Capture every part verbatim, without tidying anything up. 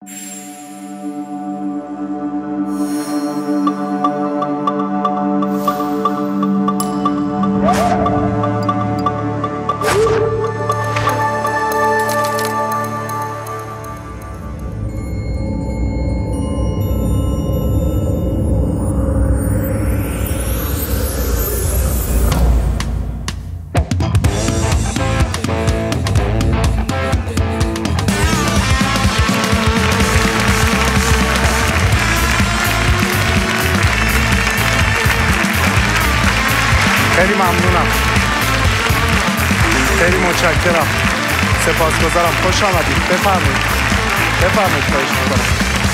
خیلی ممنونم، خیلی متشکرم، سپاسگزارم. خوش آمدید. بفرمایید بفرمایید خواهش می‌کنم.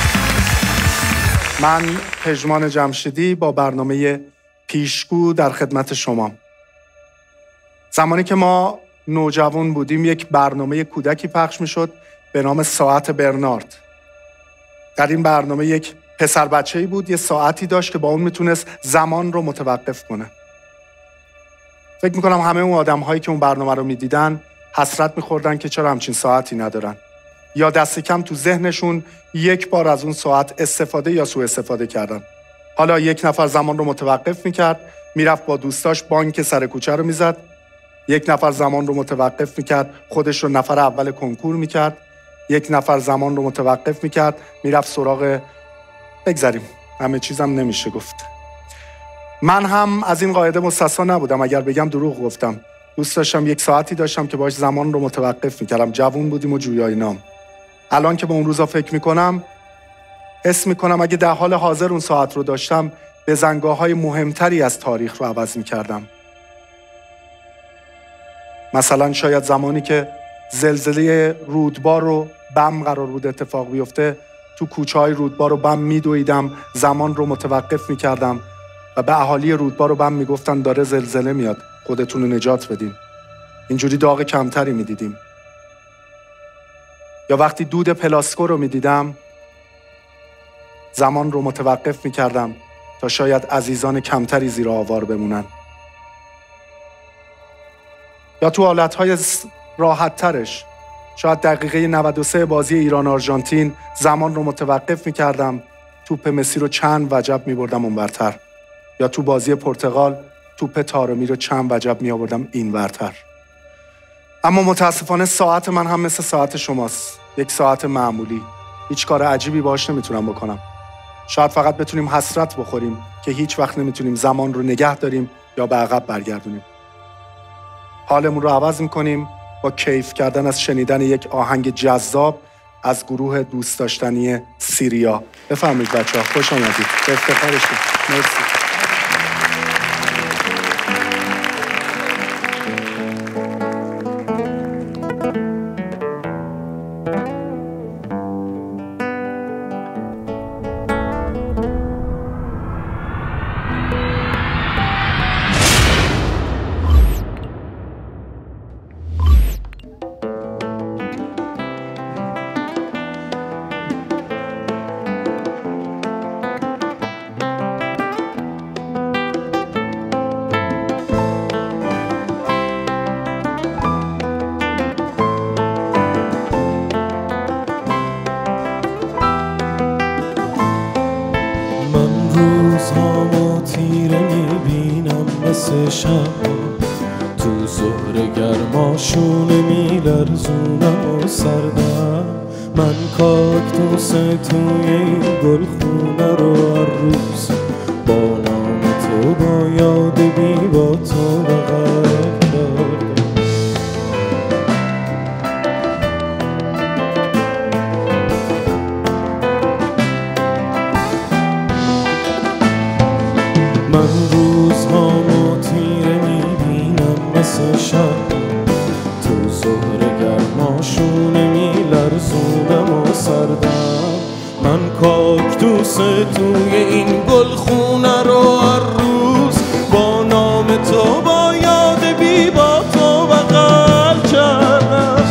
من پژمان جمشیدی با برنامه پیشگو در خدمت شما. زمانی که ما نوجوان بودیم یک برنامه کودکی پخش می‌شد به نام ساعت برنارد. در این برنامه یک پسر بچه‌ای بود، یه ساعتی داشت که با اون میتونست زمان رو متوقف کنه. فکر میکنم همه اون آدم هایی که اون برنامه رو میدیدن حسرت میخوردن که چرا همچین ساعتی ندارن، یا دست کم تو ذهنشون یک بار از اون ساعت استفاده یا سوء استفاده کردن. حالا یک نفر زمان رو متوقف میکرد، میرفت با دوستاش بانک سر کوچه رو میزد. یک نفر زمان رو متوقف میکرد، خودش رو نفر اول کنکور میکرد. یک نفر زمان رو متوقف میکرد، میرفت سراغ بگذاریم همه چیزم نمیشه گفت. من هم از این قاعده مستثنا نبودم. اگر بگم دروغ گفتم. دوست داشتم یک ساعتی داشتم که باش زمان رو متوقف میکردم. جوون بودیم و جویای نام. الان که به اون روزا فکر میکنم حس میکنم اگه در حال حاضر اون ساعت رو داشتم بزنگاه‌های مهمتری از تاریخ رو عوض میکردم. مثلا شاید زمانی که زلزله رودبار رو بم قرار بود اتفاق بیفته، تو کوچه‌های رودبار رو بم میدویدم، زمان رو متوقف میکردم و به اهالی رودبار رو بم میگفتن داره زلزله میاد، خودتون رو نجات بدین. اینجوری داغ کمتری میدیدیم. یا وقتی دود پلاسکو رو میدیدم زمان رو متوقف میکردم تا شاید عزیزان کمتری زیر آوار بمونن. یا تو حالتهای راحت ترش، شاید دقیقه نود و سه بازی ایران آرژانتین زمان رو متوقف میکردم، توپ مسی رو چند وجب میبردم اونورتر. یا تو بازی پرتغال توپ تارمی رو چند وجب می آوردم این ورتر. اما متاسفانه ساعت من هم مثل ساعت شماست. یک ساعت معمولی. هیچ کار عجیبی باهاش نمیتونم بکنم. شاید فقط بتونیم حسرت بخوریم که هیچ وقت نمیتونیم زمان رو نگه داریم یا به عقب برگردونیم. حالمون رو عوض میکنیم با کیف کردن از شنیدن یک آهنگ جذاب از گروه دوست داشتنی سیریا. بفرمایید بچه‌ها، خوش آمدید. به افتخارشون. مرسی. روزهامو تیره میبینم مثل شب، تو ظهر گرماشونه میلرزونم و سردم. من کاکتوس توی این گلخونه رو هر روز با نام تو با یاد بی با تو بغل کردم. من روزهامو تیره میبینم مثل شب، تو ظهر گرماشونه میلرزونم و سردم. من کاکتوس توی این گلخونه رو هر روز با نام تو با یاد بی با تو بغل کردم.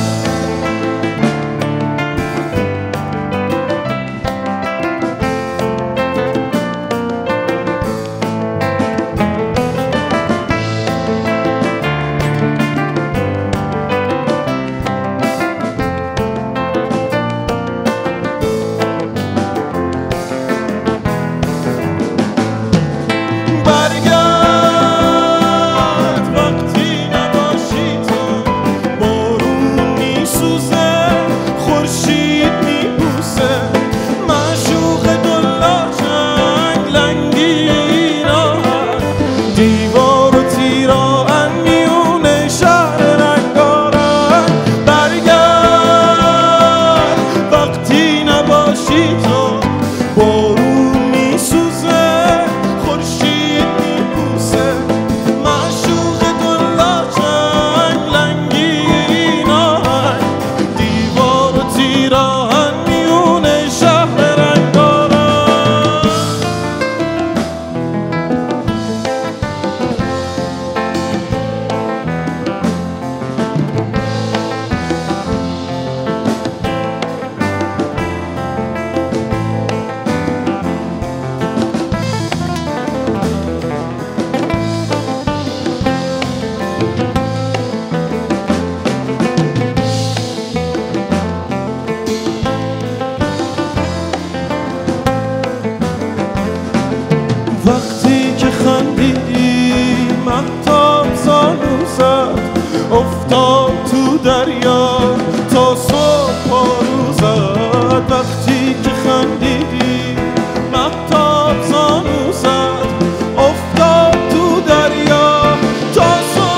وقتی که خندیدی مهتاب زانو زد، افتاد تو دریا تا صبح پارو زد. وقتی که خندیدی مهتاب زانو زد، افتاد تو دریا تا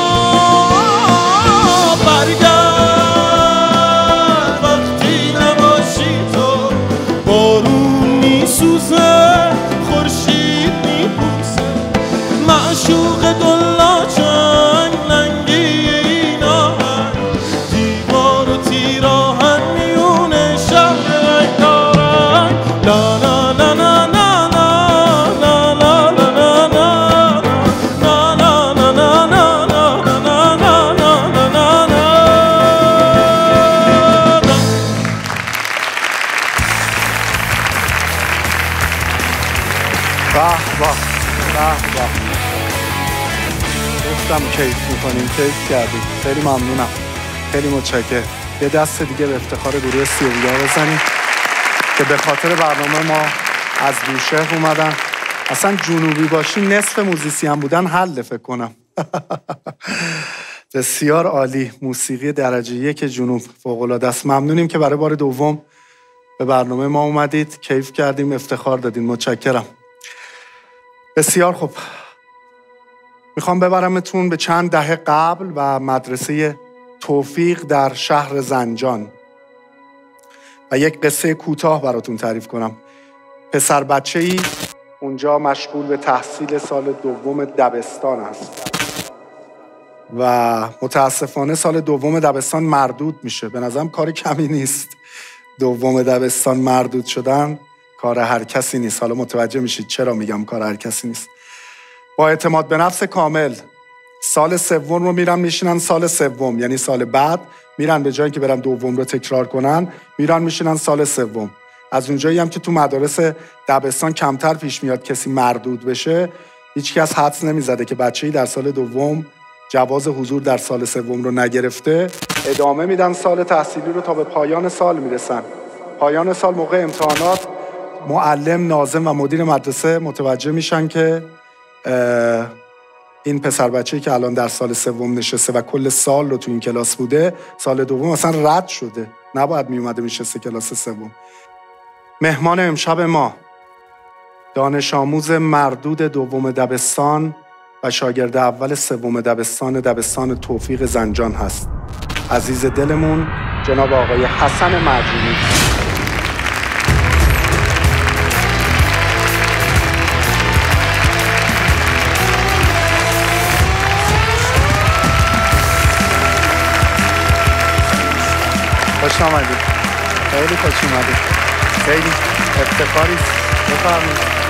صبح برگرد. وقتی نباشی تو بارون میسوزه، خورشید میبوسه، معشوق دلا چنگ لنگین آهنگ، دیوار و تیراهن میونه شب رنگارنگ. لا لا لا لا لا لا لا لا لا گفتم کیف میکنیم، کیف کردیم. خیلی ممنونم، خیلی متشکرم. یه دست دیگه به افتخار گروه سیویا بزنیم که به خاطر برنامه ما از بوشهر اومدن. اصلا جنوبی باشی نصف موزیسین بودن حل فکر کنم. بسیار عالی. موسیقی درجه یک جنوب فوق‌العاده است. ممنونیم که برای بار دوم به برنامه ما اومدید، کیف کردیم، افتخار دادین. متشکرم. بسیار خوب. میخوام ببرمتون به چند دهه قبل و مدرسه توفیق در شهر زنجان و یک قصه کوتاه براتون تعریف کنم. پسر بچه‌ای اونجا مشغول به تحصیل سال دوم دبستان است و متاسفانه سال دوم دبستان مردود میشه. به نظرم کار کمی نیست. دوم دبستان مردود شدن کار هر کسی نیست. حالا متوجه میشید چرا میگم کار هر کسی نیست. با اعتماد به نفس کامل سال سوم رو میرن میشینن سال سوم، یعنی سال بعد میرن به جایی که برن دوم رو تکرار کنن میرن میشینن سال سوم. از اونجایی هم که تو مدارس دبستان کمتر پیش میاد کسی مردود بشه، هیچ کس حدس نمیزده که بچه‌ای در سال دوم جواز حضور در سال سوم رو نگرفته ادامه میدن سال تحصیلی رو تا به پایان سال میرسن. پایان سال موقع امتحانات معلم، ناظم و مدیر مدرسه متوجه میشن که این پسر بچه‌ای که الان در سال سوم نشسته و کل سال رو تو این کلاس بوده، سال دوم اصلا رد شده، نباید میومده میشسته کلاس سوم. مهمان امشب ما دانش آموز مردود دوم دبستان و شاگرد اول سوم دبستان دبستان توفیق زنجان هست. عزیز دلمون جناب آقای حسن معجونی. خوش آمدید. خیلی خوش اومدید. خیلی افتخاری است. بفرمایید.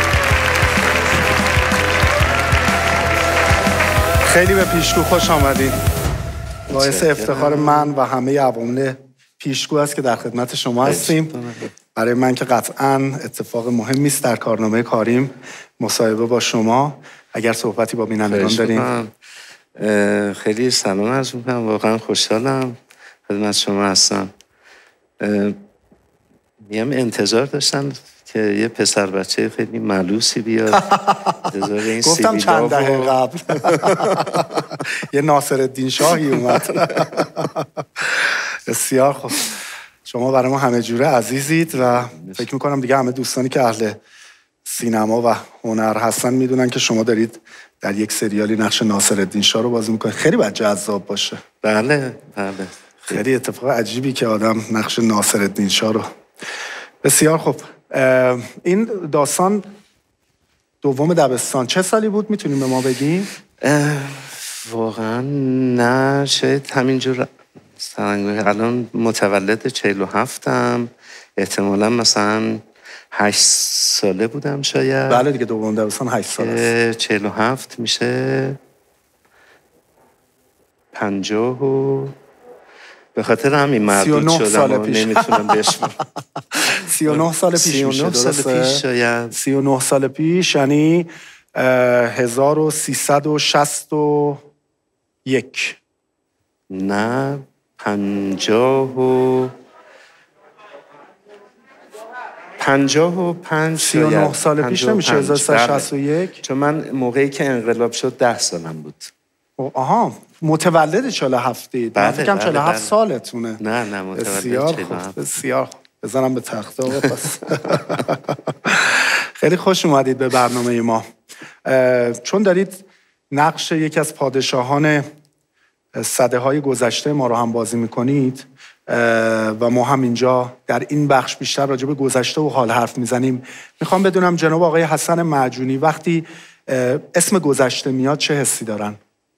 خیلی به پیشگو خوش آمدید. باعث افتخار من و همه عوامل پیشگو است که در خدمت شما هستیم. برای من که قطعاً اتفاق مهمی است در کارنامه کاریم مصاحبه با شما. اگر صحبتی با بینندگان داریم. خیلی سلام عرض می‌کنم. واقعا خوشحالم خدمت شما هستم. میام انتظار داشتم که یه پسر بچه خیلی ملوسی بیاد. انتظار این گفتم چند دهه قبل یه ناصرالدین شاهی اومد. بسیار خوب. شما برای ما همه جوره عزیزید و فکر میکنم دیگه همه دوستانی که اهل سینما و هنر هستن میدونن که شما دارید در یک سریالی نقش ناصرالدین شاه رو بازی میکنید. خیلی باید جذاب باشه. بله بله. خیلی اتفاق عجیبی که آدم نقش ناصرالدین شاه رو. بسیار خوب. این داستان دوم دبستان چه سالی بود میتونیم به ما بگیم؟ واقعا نه، شاید همینجور الان متولد چهل و هفتم، احتمالا مثلا هشت ساله بودم شاید. بله دیگه دوم دبستان هشت سال است. چهل و هفت میشه پنجاه و به خاطر همین مردود شدم و نمیتونم بشمارم. سی و نه سال پیش سی و نه میشه. سال پیش شاید. سی و نه سال پیش یعنی هزار و سیصد و شصت و یک. نه پنجاه و پنجاه و پنج سی و نه سال پیش نمیشه هزار و سیصد و شصت و یک؟ چون من موقعی که انقلاب شد ده سالم بود. آها متولد چهل و هفتید. بله، من فکرم بله، چهل و هفت بله. سالتونه. نه نه متولد بسیار خوب، بسیار خوب. بزنم به تخت آقا پس. خیلی خوش اومدید به برنامه ما. چون دارید نقش یکی از پادشاهان سده های گذشته ما رو هم بازی میکنید و ما هم اینجا در این بخش بیشتر راجع به گذشته و حال حرف میزنیم، میخوام بدونم جناب آقای حسن معجونی وقتی اسم گذشته میاد چه حسی دارن؟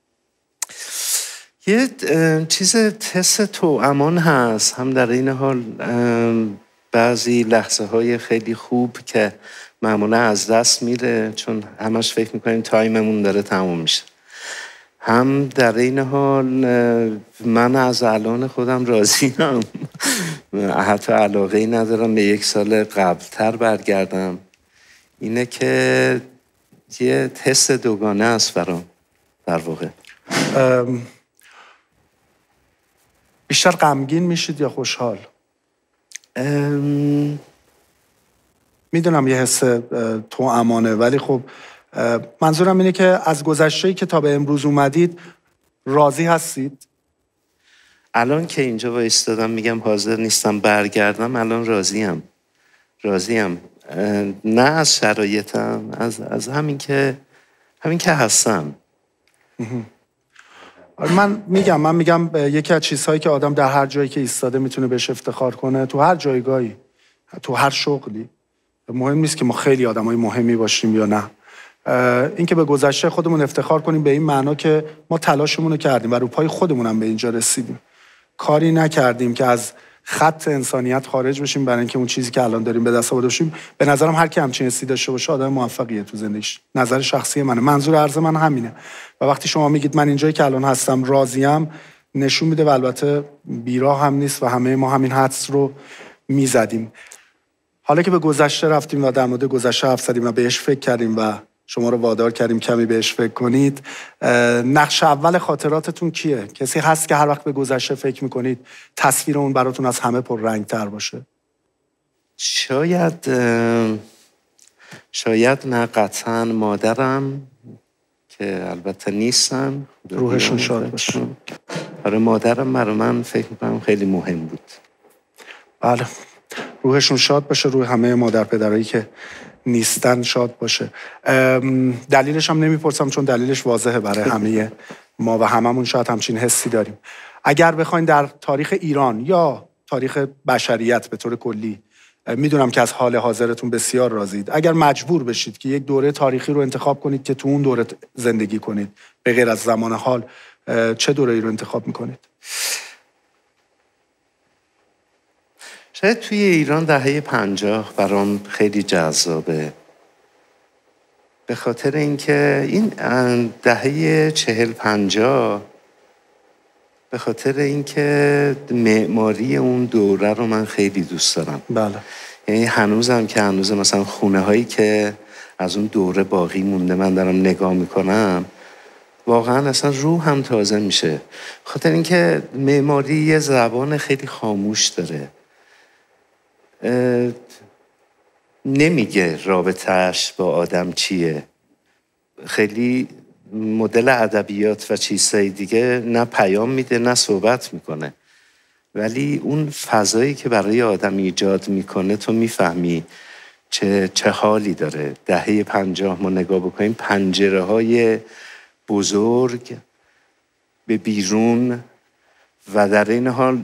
یه چیز تست توامان هست، هم در این حال بعضی لحظه های خیلی خوب که معمولا از دست میره چون همش فکر میکنیم تایممون داره تموم میشه. هم در این حال من از الان خودم راضیم، حتی علاقه‌ای ندارم به یک سال قبلتر برگردم. اینه که یه تست دوگانه است برام در واقع. بیشتر غمگین میشید یا خوشحال؟ ام... میدونم یه حس تو امانه، ولی خب منظورم اینه که از گذشته‌ای که تا به امروز اومدید راضی هستید؟ الان که اینجا وایستادم میگم حاضر نیستم برگردم، الان راضیم. راضیم نه از شرایطم، از از همین که همین که هستم. من میگم من میگم یکی از چیزهایی که آدم در هر جایی که ایستاده میتونه بهش افتخار کنه، تو هر جایگاهی، تو هر شغلی، مهم نیست که ما خیلی آدمای مهمی باشیم یا نه، این که به گذشته خودمون افتخار کنیم به این معنا که ما تلاشمون رو کردیم و رو پای خودمون هم به اینجا رسیدیم. کاری نکردیم که از خط انسانیت خارج بشیم برای اینکه اون چیزی که الان داریم به دست آورده باشیم. به نظرم هر کی همچین حسی داشته باشه آدم موفقیه تو زندگیش. نظر شخصی منه. منظور عرض من همینه. و وقتی شما میگید من اینجایی که الان هستم راضیم، نشون میده و البته بیراه هم نیست و همه ما همین حدس رو میزدیم. حالا که به گذشته رفتیم و در مورد گذشته حرف زدیم و بهش فکر کردیم و شما رو وادار کردیم کمی بهش فکر کنید، نقش اول خاطراتتون کیه؟ کسی هست که هر وقت به گذشته فکر میکنید تصویر اون براتون از همه پر رنگ تر باشه؟ شاید شاید نه قطعا مادرم که البته نیستن، روحشون شاد باشه. آره مادرم برای من فکر میکنم خیلی مهم بود. بله روحشون شاد باشه، روح همه مادر پدرایی که نیستن شاد باشه. دلیلش هم نمیپرسم چون دلیلش واضحه برای همه ما و هممون شاید همچین حسی داریم. اگر بخواین در تاریخ ایران یا تاریخ بشریت به طور کلی، میدونم که از حال حاضرتون بسیار راضید، اگر مجبور بشید که یک دوره تاریخی رو انتخاب کنید که تو اون دوره زندگی کنید به غیر از زمان حال، چه دوره‌ای رو انتخاب میکنید؟ شاید توی ایران دهه پنجاه برام خیلی جذابه، به خاطر اینکه این دهه چهل پنجاه به خاطر اینکه معماری اون دوره رو من خیلی دوست دارم. بله. یعنی هنوزم که هنوز مثلا خونه هایی که از اون دوره باقی مونده من دارم نگاه میکنم، واقعا اصلا روح هم تازه میشه. خاطر اینکه معماری یه زبان خیلی خاموش داره، نمیگه رابطهش با آدم چیه، خیلی مدل ادبیات و چیزهای دیگه نه پیام میده نه صحبت میکنه، ولی اون فضایی که برای آدم ایجاد میکنه تو میفهمی چه چه حالی داره. دهه پنجاه ما نگاه بکنیم، پنجره های بزرگ به بیرون و در این حال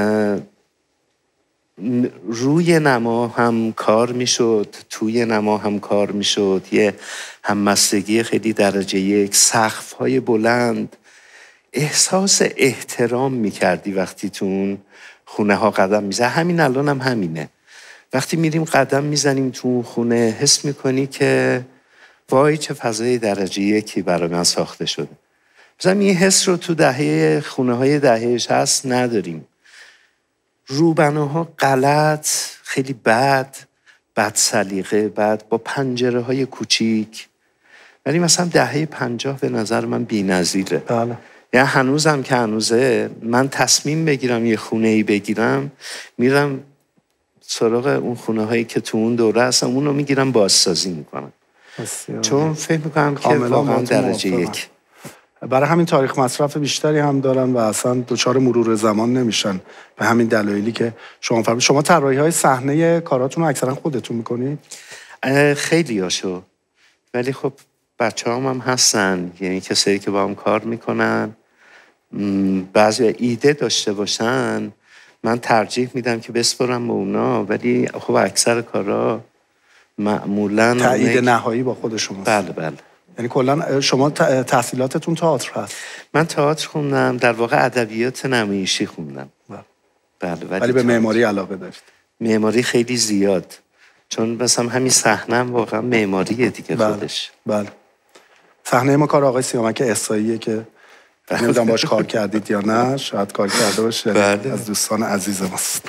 روی نما هم کار میشد، توی نما هم کار میشد، یه همبستگی خیلی درجه یک، سقف‌های بلند، احساس احترام میکردی وقتی تو اون خونه ها قدم میزنی. همین الان هم همینه، وقتی میریم قدم میزنیم تو اون خونه حس میکنی که وای چه فضای درجه یکی برای من ساخته شده. مثلا این حس رو تو دهه خونه های دهه شصت نداریم. روبناها غلط، خیلی بد، بد سلیقه، بد، با پنجره های کوچیک. ولی مثلا دهه پنجاه به نظر من بی‌نظیره. بله. یا هنوزم که هنوزه من تصمیم بگیرم یه خونه ای بگیرم، میرم سراغ اون خونه هایی که تو اون دوره هستم، اون رو میگیرم بازسازی میکنم، چون فکر میکنم که واقعا درجه یک. برای همین تاریخ مصرف بیشتری هم دارن و اصلا دچار مرور زمان نمیشن، به همین دلایلی که شما فرمودید. شما طراحی های صحنه کاراتون رو اکثرا خودتون میکنید؟ خیلی هاشو، ولی خب بچه هم, هم هستن، یعنی کسایی که با هم کار میکنن بعضی ایده داشته باشن، من ترجیح میدم که بسپرم به اونا، ولی خب اکثر کارا معمولا تایید نهایی با خود شماست. بله بله. یعنی کلا شما تحصیلاتتون تئاتر هست؟ من تئاتر خوندم، در واقع ادبیات نمایشی خوندم. بله. ولی, ولی به معماری علاقه داشت؟ معماری خیلی زیاد، چون مثلا همین صحنه‌ام واقعا معماریه دیگه. بله. خودش. بله. صحنه ما کار آقای سیامک احصاییه که نمیدونم باش کار کردید یا نه، شاید کار کرده باشه. بله. از دوستان عزیز ماست.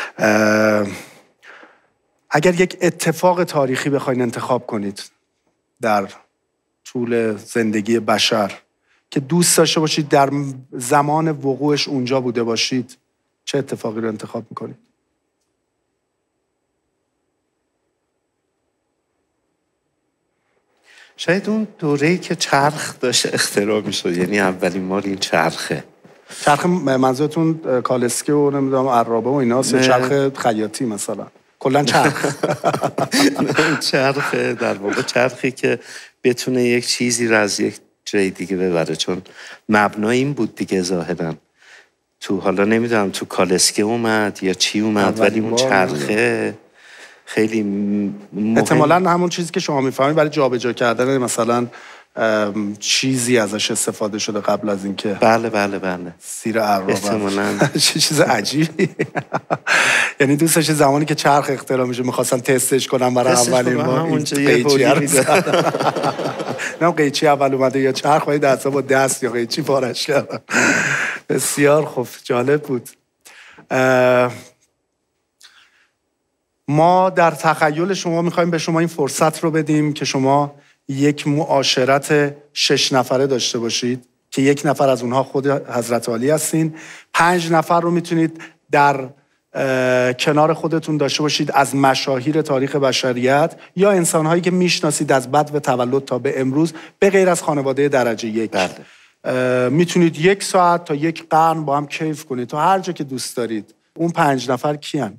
اگر یک اتفاق تاریخی بخواید انتخاب کنید در طول زندگی بشر که دوست داشته باشید در زمان وقوعش اونجا بوده باشید، چه اتفاقی رو انتخاب میکنید؟ شاید اون دوره‌ای که چرخ داشت اختراع میشد، یعنی اولین مال این چرخه. چرخ منظورتون کالسکه و نمیدونم عرابه و ایناست یا چرخ خیاطی مثلا؟ کلا چرخ. چرخ در واقع چرخی که بتونه یک چیزی رو از یک جای دیگه ببره، چون مبنا این بود دیگه ظاهرا. تو حالا نمیدونم تو کالسکه اومد یا چی اومد، ولی اون چرخه خیلی مهم. احتمالاً همون چیزی که شما میفهمید برای جابجا کردن مثلا چیزی ازش استفاده شده قبل از اینکه. بله بله بله. سیر عرابه. احتمالاً. چه چیز عجیبی. یعنی دوستش زمانی که چرخ اختراع میشه می‌خواستن تستش کنم برای اولین بار. اونجا یه بولی می‌زدن. نه قیچی اول اومده یا چرخ ولی دستا با دست یا قیچی پارش کردن. بسیار خوب، جالب بود. ما در تخیل شما میخوایم به شما این فرصت رو بدیم که شما یک معاشرت شش نفره داشته باشید که یک نفر از اونها خود حضرت علی هستین. پنج نفر رو میتونید در کنار خودتون داشته باشید از مشاهیر تاریخ بشریت یا انسانهایی که میشناسید از بد و تولد تا به امروز، به غیر از خانواده درجه یک. بله. میتونید یک ساعت تا یک قرن با هم کیف کنید تا هر جا که دوست دارید. اون پنج نفر کیان؟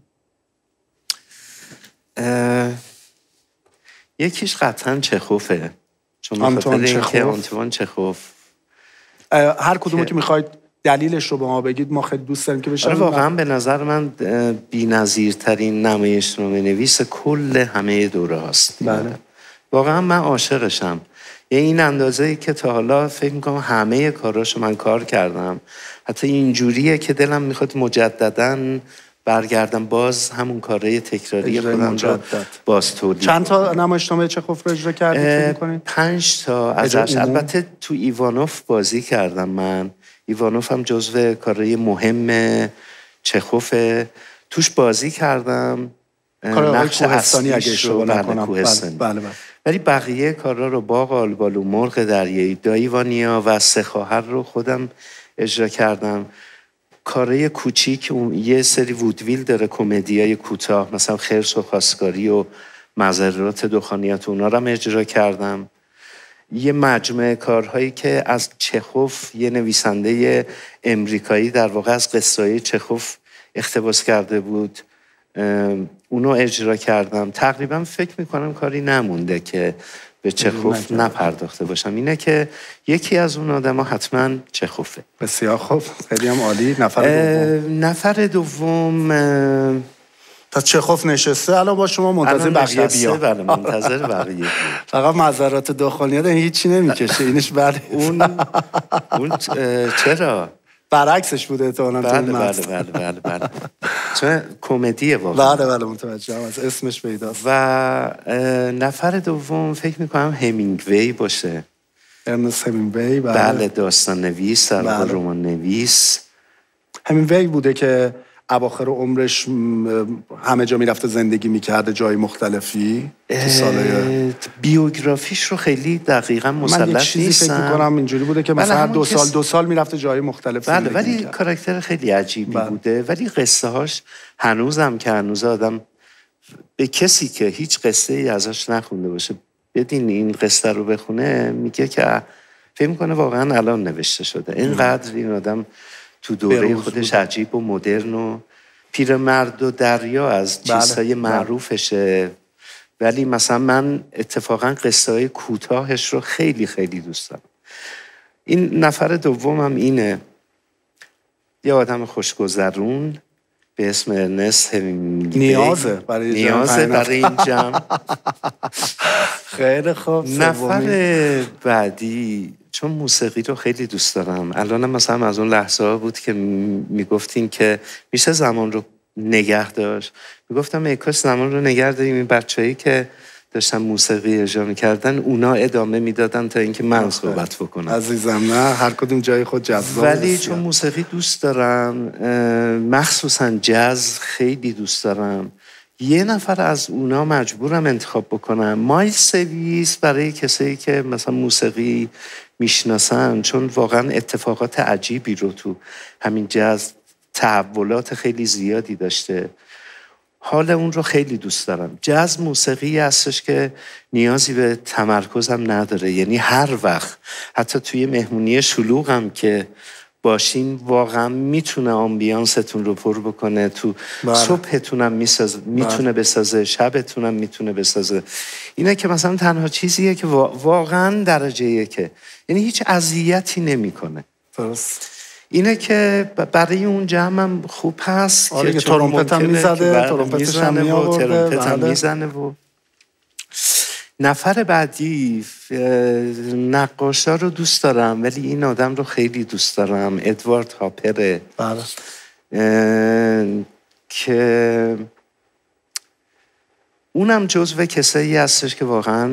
یکیش قطعا چخوفه، چون آنتوان چخوف. آنتوان چخوف. هر کدومو که میخواید دلیلش رو به ما بگید، ما خیلی دوست داریم که بشه. آره واقعا به نظر من بی‌نظیرترین نمایشنامه نویس کل همه دوره هاست. بله. واقعا من عاشقشم. یه این اندازه‌ای که تا حالا فکر میکنم همه کاراشو من کار کردم، حتی اینجوریه که دلم میخواد مجدداً برگردم باز همون کاره تکراری خودم رو باز تولید. چند تا نمایشنامه چخوف رو اجرا کردید فکر می‌کنید؟ پنج تا ازش. البته تو ایوانوف بازی کردم من. ایوانوف هم جزو کارهای مهم چخوفه، توش بازی کردم. نقش کوهستانی اگه اشتباه نکنم. بله بله. ولی بقیه کارا رو باغ آلبالو، مرغ دریایی، دایوانیا و سه خواهر رو خودم اجرا کردم. کارهای کوچیک، یه سری وودویل داره، کمدیای کوتاه، مثلا خرس و خواستگاری و مزرعات دخانیات، اونا رو هم اجرا کردم. یه مجموعه کارهایی که از چخوف، یه نویسنده امریکایی در واقع از قصه‌های چخوف اقتباس کرده بود، اونو اجرا کردم. تقریبا فکر میکنم کاری نمونده که به چخوف نپرداخته باشم. اینه که یکی از اون آدم ها حتما چخوفه. بسیار خوب، خیلی هم عالی. نفر دوم نفر دوم پس چخوف نشسته، الان با شما منتظر بقیه بیا. بله منتظر بقیه. فقط مزرعات دخانیات هیچی نمیکشه اینش. بله اون اون چرا برعکسش بوده احتمالاً. بله بله بله بله بله. چون کمدیه واقعا. بله بله متوجهم، از اسمش پیداست. و نفر دوم فکر میکنم همینگوی باشه. ارنست همینگوی. بله. بله داستان نویس، در واقع رمان نویس. همینگوی بوده که اواخر عمرش همه جا میرفته زندگی میکرده، جای مختلفی تو سالهای بیوگرافیش رو خیلی دقیقا مسلط نیستم. من یک چیزی فکر میکنم اینجوری بوده که مثلا دو سال دو سال میرفته جای مختلف بله، زندگی ولی میکرد. کاراکتر خیلی عجیبی بله. بوده، ولی قصه هاش هنوزم که هنوز آدم به کسی که هیچ قصه ای ازش نخونده باشه بدین این قصه رو بخونه میگه که فکر میکنه واقعا الان نوشته شده. اینقدر این آدم تو دوره خودش عجیب و مدرن و پیرمرد و دریا از چیزهای بله. معروفشه، ولی مثلا من اتفاقا قصه های کوتاهش رو خیلی خیلی دوست دارم. این نفر دومم اینه، یه آدم خوشگذرون به اسم ارنست همینگوی. نیازه برای نیازه برای این جمع. خیلی خوب. نفر بعدی، چون موسیقی رو خیلی دوست دارم، الانم مثلا از اون لحظه ها بود که میگفتین که میشه زمان رو نگه داشت، میگفتم ای کاش زمان رو نگه داریم، این بچه‌ای که داشتن موسیقی اجرا میکردن اونا ادامه میدادن تا اینکه من صحبت بکنم. عزیزم نه، هر کدوم جای خود جذاب، ولی چون موسیقی دوست دارم، مخصوصا جاز خیلی دوست دارم، یه نفر از اونا مجبورم انتخاب بکنم، مایلز دیویس، برای کسایی که مثلا موسیقی میشناسن، چون واقعا اتفاقات عجیبی رو تو همین جاز، تحولات خیلی زیادی داشته، حال اون رو خیلی دوست دارم. جاز موسیقی هستش که نیازی به تمرکزم نداره، یعنی هر وقت حتی توی مهمونی شلوغم که باشین واقعا میتونه آمبیانستون رو پر بکنه، تو بله. صبحتونم میتونه بسازه، شبتونم میتونه بسازه. اینه که مثلا تنها چیزیه که واقعا درجه یکه، یعنی هیچ اذیتی نمیکنه. درست. اینه که برای اون جمعم خوب هست. آره که ترومپت هم میزده، ترومپتش هم میآورده، ترومپت هم میزنه. و نفر بعدی، نقاشا رو دوست دارم ولی این آدم رو خیلی دوست دارم، ادوارد هاپره. بله. که اونم جزو کسایی هستش که واقعا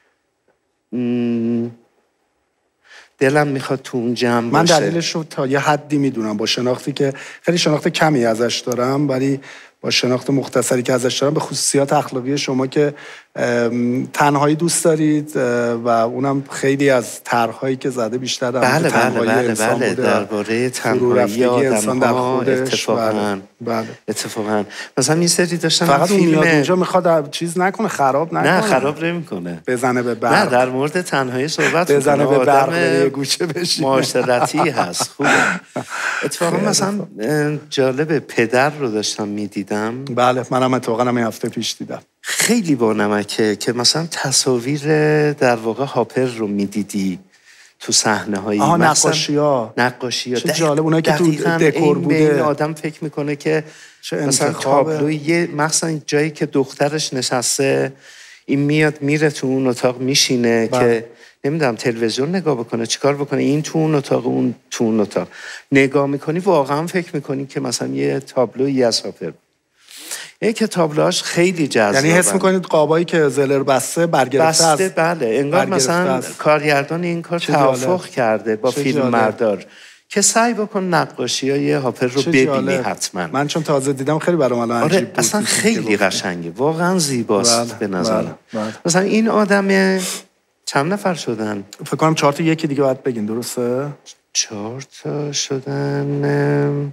دلم میخواد تو اون جمع من باشه. من دلیلش رو تا یه حدی میدونم، با شناختی که خیلی شناخت کمی ازش دارم، ولی با شناخت مختصری که ازش دارم، به خصوصیات اخلاقی شما که تنهایی دوست دارید و اونم خیلی از طرح‌هایی که زده بیشتر در بله بله بله بله درباره تنهایی آدم‌ها. اتفاقاً بله اتفاقاً مثلا این سری داشتم فقط فیلم... اون میاد اونجا میخواد چیز نکنه، خراب نکنه. نه خراب نمیکنه، بزنه به برق. نه در مورد تنهایی صحبت بزنه به برق، یه گوشه بشینه، معاشرتی هست. خوبه. اتفاقا مثلا جالبه، پدر رو داشتم میدیدم. بله منم اتفاقا همین هفته پیش دیدم. خیلی با نمکه که مثلا تصاویر در واقع هاپر رو میدیدی تو صحنه هایی، آها نقاشی‌ها نقاشی‌ها چه جالب، اونایی که تو دکور بوده. این آدم فکر میکنه که مثلا تابلوی، مثلا جایی که دخترش نشسته، این میاد میره تو اون اتاق میشینه که نمیدونم تلویزیون نگاه بکنه، چیکار بکنه، این تو اون اتاق اون تو اون اتاق نگاه میکنی، واقعا فکر میکنی که مثلا یه تابلویی از هاپر. این که تابلوهاش خیلی جذابه، یعنی حس میکنید قابایی که زلر بسته برگرفته بسته از بله انگار مثلا از... کارگردان این کار توافق کرده با فیلم مردار که سعی بکن نقاشی‌های هاپر رو ببینی جالب. حتما. من چون تازه دیدم خیلی برام الان عجیب بود. اصلا خیلی قشنگه، واقعا زیباست به نظر. مثلا این آدم چند نفر شدن؟ فکر کنم چهار تا، یکی دیگه باید بگین، درسته؟ چهار تا شدن.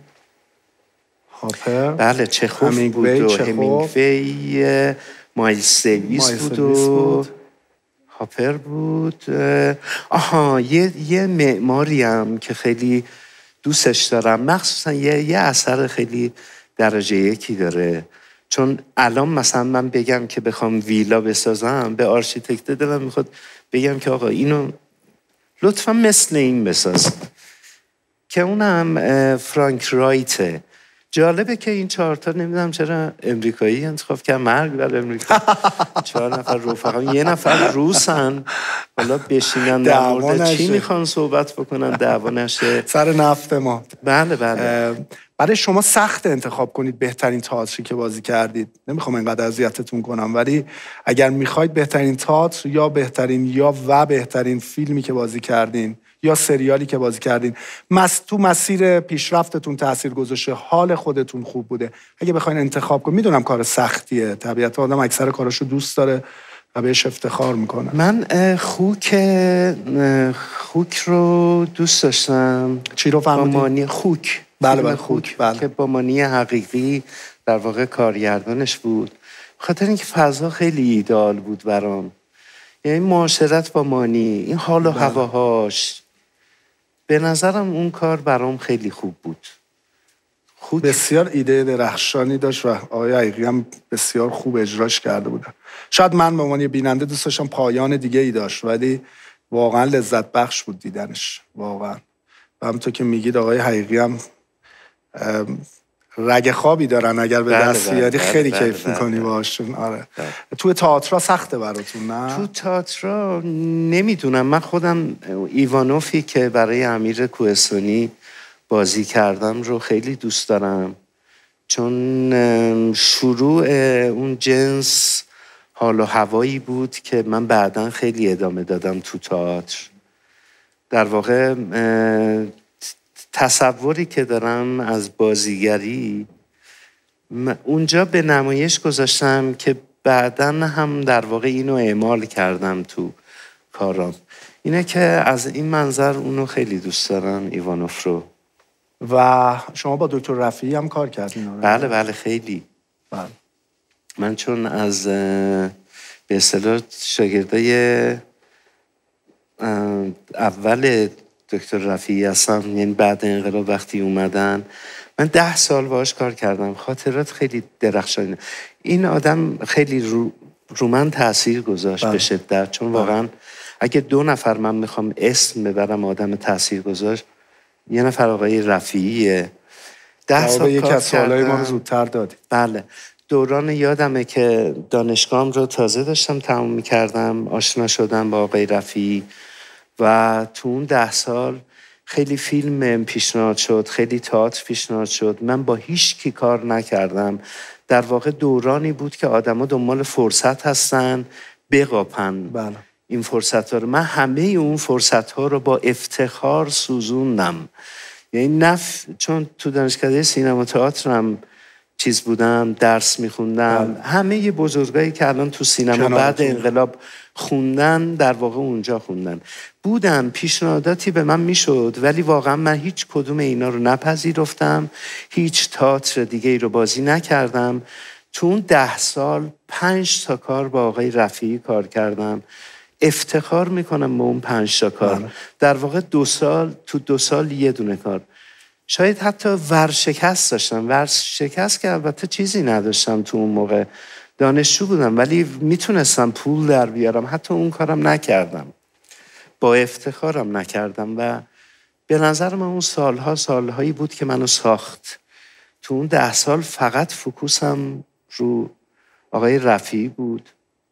هاپر، بله، چخوف بود و همینگوی، مایلز دیویس بود و هاپر بود. آها یه یه معماری هم که خیلی دوستش دارم، مخصوصا یه یه اثر خیلی درجه یکی داره، چون الان مثلا من بگم که بخوام ویلا بسازم، به آرشیتکت دلم میخواد بگم که آقا اینو لطفا مثل این بساز، که اونم فرانک رایته. جالبه که این چهارتا نمیدونم چرا امریکایی انتخاب کرد، مرگ بر امریکا. چهار نفر رفقا، یه نفر روسن، حالا بشینن در مورد چی میخوان صحبت بکنن، دعوا نشه سر نفت ما. بله بله. برای شما سخت انتخاب کنید بهترین تئاتری که بازی کردید. نمیخوام اینقدر اذیتتون کنم، ولی اگر میخواید بهترین تئاتر یا بهترین یا و بهترین فیلمی که بازی کردین یا سریالی که بازی کردین مس... تو مسیر پیشرفتتون تأثیر گذاشته، حال خودتون خوب بوده؟ اگه بخواین انتخاب کنید، میدونم کار سختیه، طبیعتا آدم اکثر کاراشو دوست داره و بهش افتخار میکنه. من خوک خوک رو دوست داشتم. چی رو فهمیدی؟ با مانی خوک. بله بله خوک، بله. که با مانی حقیقی در واقع کارگردانش بود، خاطر اینکه فضا خیلی ایدال بود برام. یعنی معاشرت با مانی، این حال و بله. هواهاش، به نظرم اون کار برام خیلی خوب بود. خوک بسیار ایده درخشانی داشت و آقای حقیقی هم بسیار خوب اجراش کرده بودن. شاید من به عنوان بیننده دوست داشتم پایان دیگه ای داشت، ولی واقعا لذت بخش بود دیدنش واقعا. و همونطور که میگید آقای حقیقی هم رگ خوابی دارن، اگر به دست بیاری خیلی بله کیف بله میکنی بله باشون. آره بله. تو تئاتر سخته براتون نه؟ تو تئاتر نمیدونم، من خودم ایوانوفی که برای امیر کوهستانی بازی کردم رو خیلی دوست دارم، چون شروع اون جنس حال و هوایی بود که من بعداً خیلی ادامه دادم تو تئاتر. در واقع تصوری که دارم از بازیگری اونجا به نمایش گذاشتم که بعداً هم در واقع اینو اعمال کردم تو کارام. اینه که از این منظر اونو خیلی دوست دارم، ایوانوف رو. و شما با دکتر رفیعی هم کار کردین؟ بله بله خیلی. بله. من چون از به اصطلاح شاگردای اول دکتر رفیعی هستم، یعنی بعد انقلاب وقتی اومدن من ده سال باهاش کار کردم. خاطرات خیلی درخشانه. این آدم خیلی رو, رو من تأثیر گذاشت به شدت، چون واقعا اگه دو نفر من میخوام اسم ببرم آدم تأثیر گذاشت، یه نفر آقای رفیعیه. ده سال یک از سالهای ما رو زودتر دادی. بله. دوران یادمه که دانشگاهم رو تازه داشتم تموم میکردم، آشنا شدم با آقای رفیعی و تو اون ده سال خیلی فیلم پیشنهاد شد، خیلی تئاتر پیشنهاد شد. من با هیچ کی کار نکردم. در واقع دورانی بود که آدما دنبال فرصت هستن بقاپن. بله. این فرصت ها رو من همه اون فرصت ها رو با افتخار سوزوندم. یعنی نف چون تو دانشکده سینما تئاترم چیز بودم، درس میخوندم. همه بزرگایی که الان تو سینما بعد انقلاب خوندن در واقع اونجا خوندن بودن. پیشنهاداتی به من میشد ولی واقعا من هیچ کدوم اینا رو نپذیرفتم. هیچ تئاتر دیگه ای رو بازی نکردم. تو اون ده سال پنج تا کار با آقای رفیعی کار کردم. افتخار میکنم به اون پنج تا کار. بله. در واقع دو سال تو دو سال یه دونه کار. شاید حتی ورشکست داشتم. ورشکست که البته چیزی نداشتم تو اون موقع، دانشجو بودم، ولی میتونستم پول در بیارم. حتی اون کارم نکردم، با افتخارم نکردم. و به نظر من اون سالها سالهایی بود که منو ساخت. تو اون ده سال فقط فوکوسم رو آقای رفیعی بود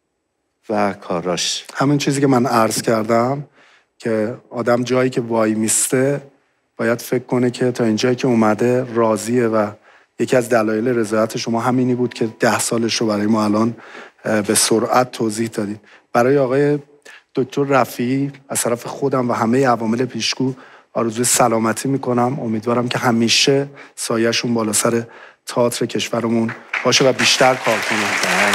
و کاراش. همین چیزی که من عرض کردم که آدم جایی که وای میسته باید فکر کنه که تا اینجایی که اومده راضیه و یکی از دلایل رضایت شما همینی بود که ده سالش رو برای ما الان به سرعت توضیح دادید. برای آقای دکتر رفیعی از طرف خودم و همه عوامل پیشگو آرزوی سلامتی میکنم. امیدوارم که همیشه سایه‌شون بالا سر تئاتر کشورمون باشه و بیشتر کار کنن.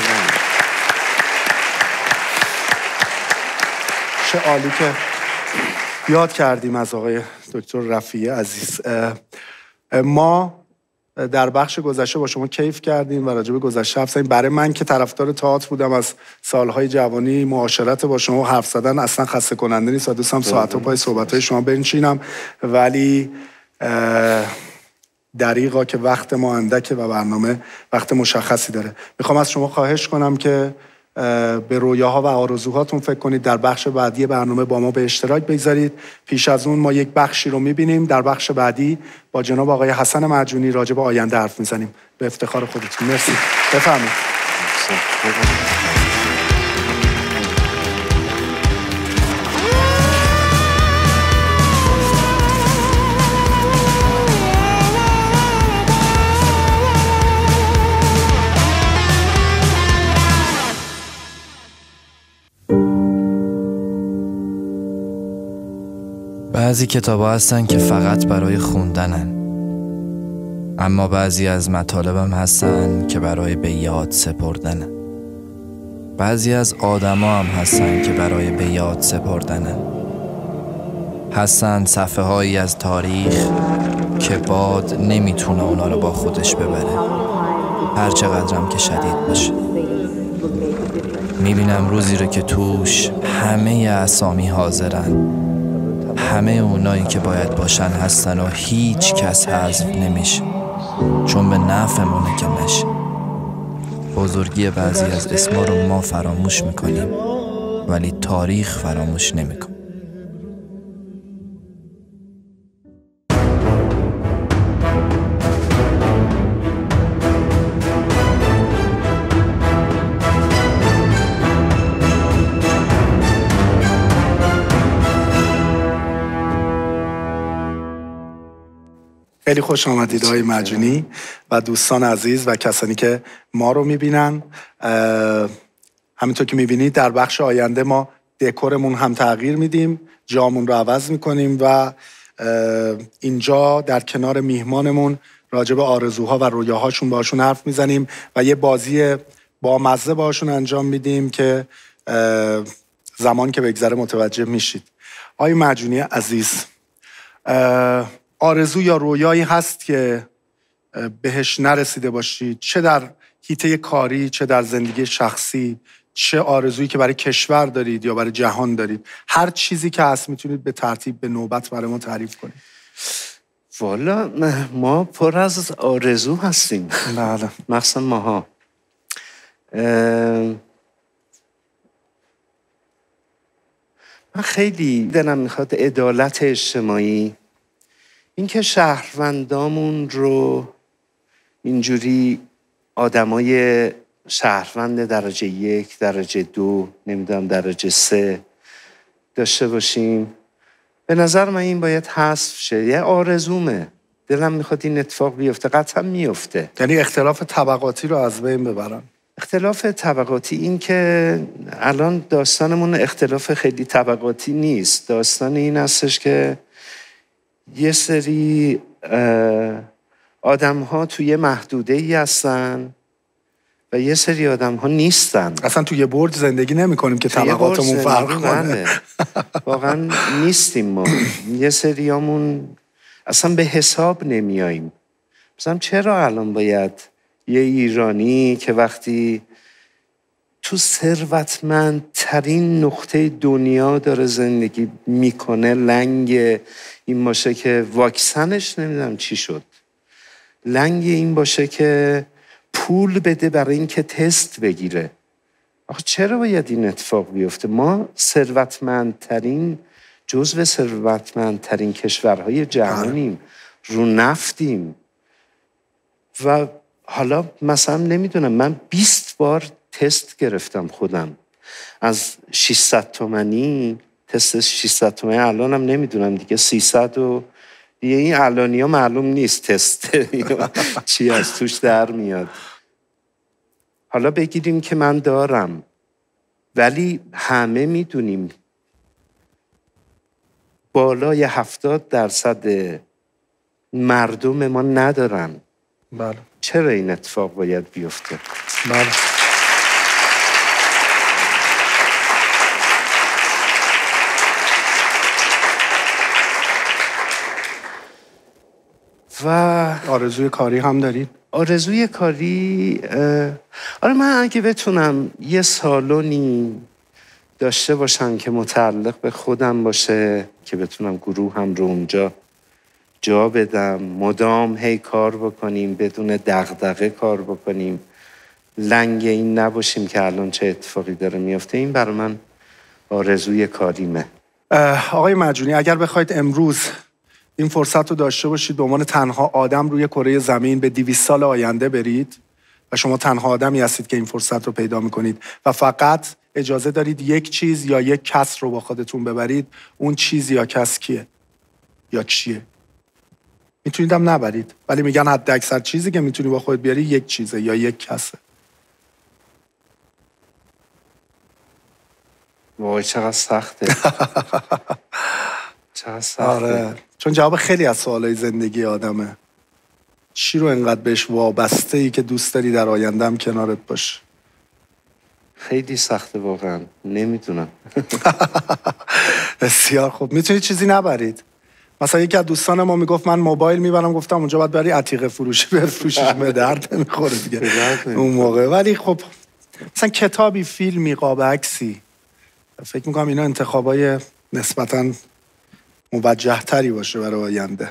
چه عالی که یاد کردیم از آقای دکتر رفیعی عزیز. ما در بخش گذشته با شما کیف کردیم و راجع به گذشته حرف زدیم. برای من که طرفدار تئاتر بودم از سالهای جوانی، معاشرت با شما و حرف زدن اصلا خسته کننده نیست. دوستم ساعت‌ها پای صحبت‌های شما بنشینم، ولی دریغا که وقت ما اندکه و برنامه وقت مشخصی داره. میخوام از شما خواهش کنم که به رویاها و آرزوهاتون فکر کنید. در بخش بعدی برنامه با ما به اشتراک بگذارید. پیش از اون ما یک بخشی رو میبینیم. در بخش بعدی با جناب آقای حسن مرجونی راجع به آینده حرف میزنیم. به افتخار خودتون. مرسی. بفرمایید. بعضی کتابا هستن که فقط برای خوندنن، اما بعضی از مطالبم هستن که برای به یاد سپردنن. بعضی از آدما هم هستن که برای به یاد سپردنن. هستن صفحه هایی از تاریخ که باد نمیتونه اونا رو با خودش ببره، هر چقدرم که شدید باشه. میبینم روزی رو که توش همه اسامی حاضرن، همه اونایی که باید باشن هستن و هیچ کس حذف نمیشه، چون به نفعمونه که نشه. بزرگی بعضی از اسما رو ما فراموش میکنیم، ولی تاریخ فراموش نمیکنه. خیلی خوش آمدید آقای مجونی و دوستان عزیز و کسانی که ما رو میبینن. همینطور که میبینید در بخش آینده ما دکورمون هم تغییر میدیم، جامون رو عوض میکنیم و اینجا در کنار میهمانمون راجع به آرزوها و رویاهاشون باشون حرف میزنیم و یه بازی با مزه باشون انجام میدیم که زمان که بگذره متوجه میشید. آقای مجونی عزیز، آرزو یا رویایی هست که بهش نرسیده باشید، چه در حیطه کاری، چه در زندگی شخصی، چه آرزویی که برای کشور دارید یا برای جهان دارید، هر چیزی که هست میتونید به ترتیب به نوبت برای ما تعریف کنید. والا ما پر از آرزو هستیم. بله. مخصوصا ماها. من خیلی دلم میخواد عدالت اجتماعی، اینکه شهروندامون رو اینجوری آدمای شهروند درجه یک، درجه دو، نمیدونم درجه سه داشته باشیم. به نظر من این باید حذف شه. یه آرزومه، دلم میخواد این اتفاق بیفته، قطعا میفته. یعنی اختلاف طبقاتی رو از بین ببرن. اختلاف طبقاتی، این که الان داستانمون اختلاف خیلی طبقاتی نیست، داستان این هستش که یه سری آدم ها توی محدوده ای هستن و یه سری آدم ها نیستن. اصلا توی برج زندگی نمی کنیم که طبقاتمون فرق کنه. واقعا نیستیم ما. یه سریامون اصلا به حساب نمیاییم. مثلا چرا الان باید یه ایرانی که وقتی تو ثروتمندترین نقطه دنیا داره زندگی میکنه لنگ این باشه که واکسنش نمیدونم چی شد، لنگ این باشه که پول بده برای این که تست بگیره؟ آخه چرا باید این اتفاق بیفته؟ ما ثروتمندترین جزو ثروتمندترین کشورهای جهانیم، رو نفتیم. و حالا مثلا نمیدونم، من بیست بار تست گرفتم خودم از ششصد تومانی، تست ششصد تومانی، الانم نمیدونم دیگه سیصد و دیگه این علانی ها معلوم نیست تست چی از توش در میاد. حالا بگیریم که من دارم، ولی همه میدونیم بالای هفتاد درصد مردم ما ندارن. بله. چرا این اتفاق باید بیفته؟ بله. و آرزوی کاری هم دارید؟ آرزوی کاری، آره من اگه بتونم یه سالونی داشته باشم که متعلق به خودم باشه، که بتونم گروه هم رو اونجا جا بدم، مدام هی کار بکنیم، بدون دغدغه کار بکنیم، لنگ این نباشیم که الان چه اتفاقی داره میفته، این برای من آرزوی کاریمه. آقای مجونی، اگر بخواید امروز این فرصت رو داشته باشید به عنوان تنها آدم روی کره زمین به دویست سال آینده برید و شما تنها آدمی هستید که این فرصت رو پیدا میکنید و فقط اجازه دارید یک چیز یا یک کس رو با خودتون ببرید، اون چیز یا کس کیه یا چیه؟ میتونید هم نبرید، ولی میگن حد اکثر چیزی که میتونی با خودت بیاری یک چیزه یا یک کسه. وای چقدر سخته. چقدر سخته. آره، چون جواب خیلی از سوالای زندگی آدمه. چی رو انقدر بهش وابسته ای که دوست داری در آینده هم کنارت باشه؟ خیلی سخته واقعا، نمیدونم. بسیار خوب. میتونید چیزی نبرید؟ مثلا یکی از دوستان ما میگفت من موبایل میبرم، گفتم اونجا باید بری عتیقه فروشی بفروشیش، به درد نمیخوره دیگه اون موقع. ولی خب مثلا کتابی، فیلمی، قاب عکسی، فکر میکنم اینا انتخابای نسبتاً موجه تری باشه برای آینده.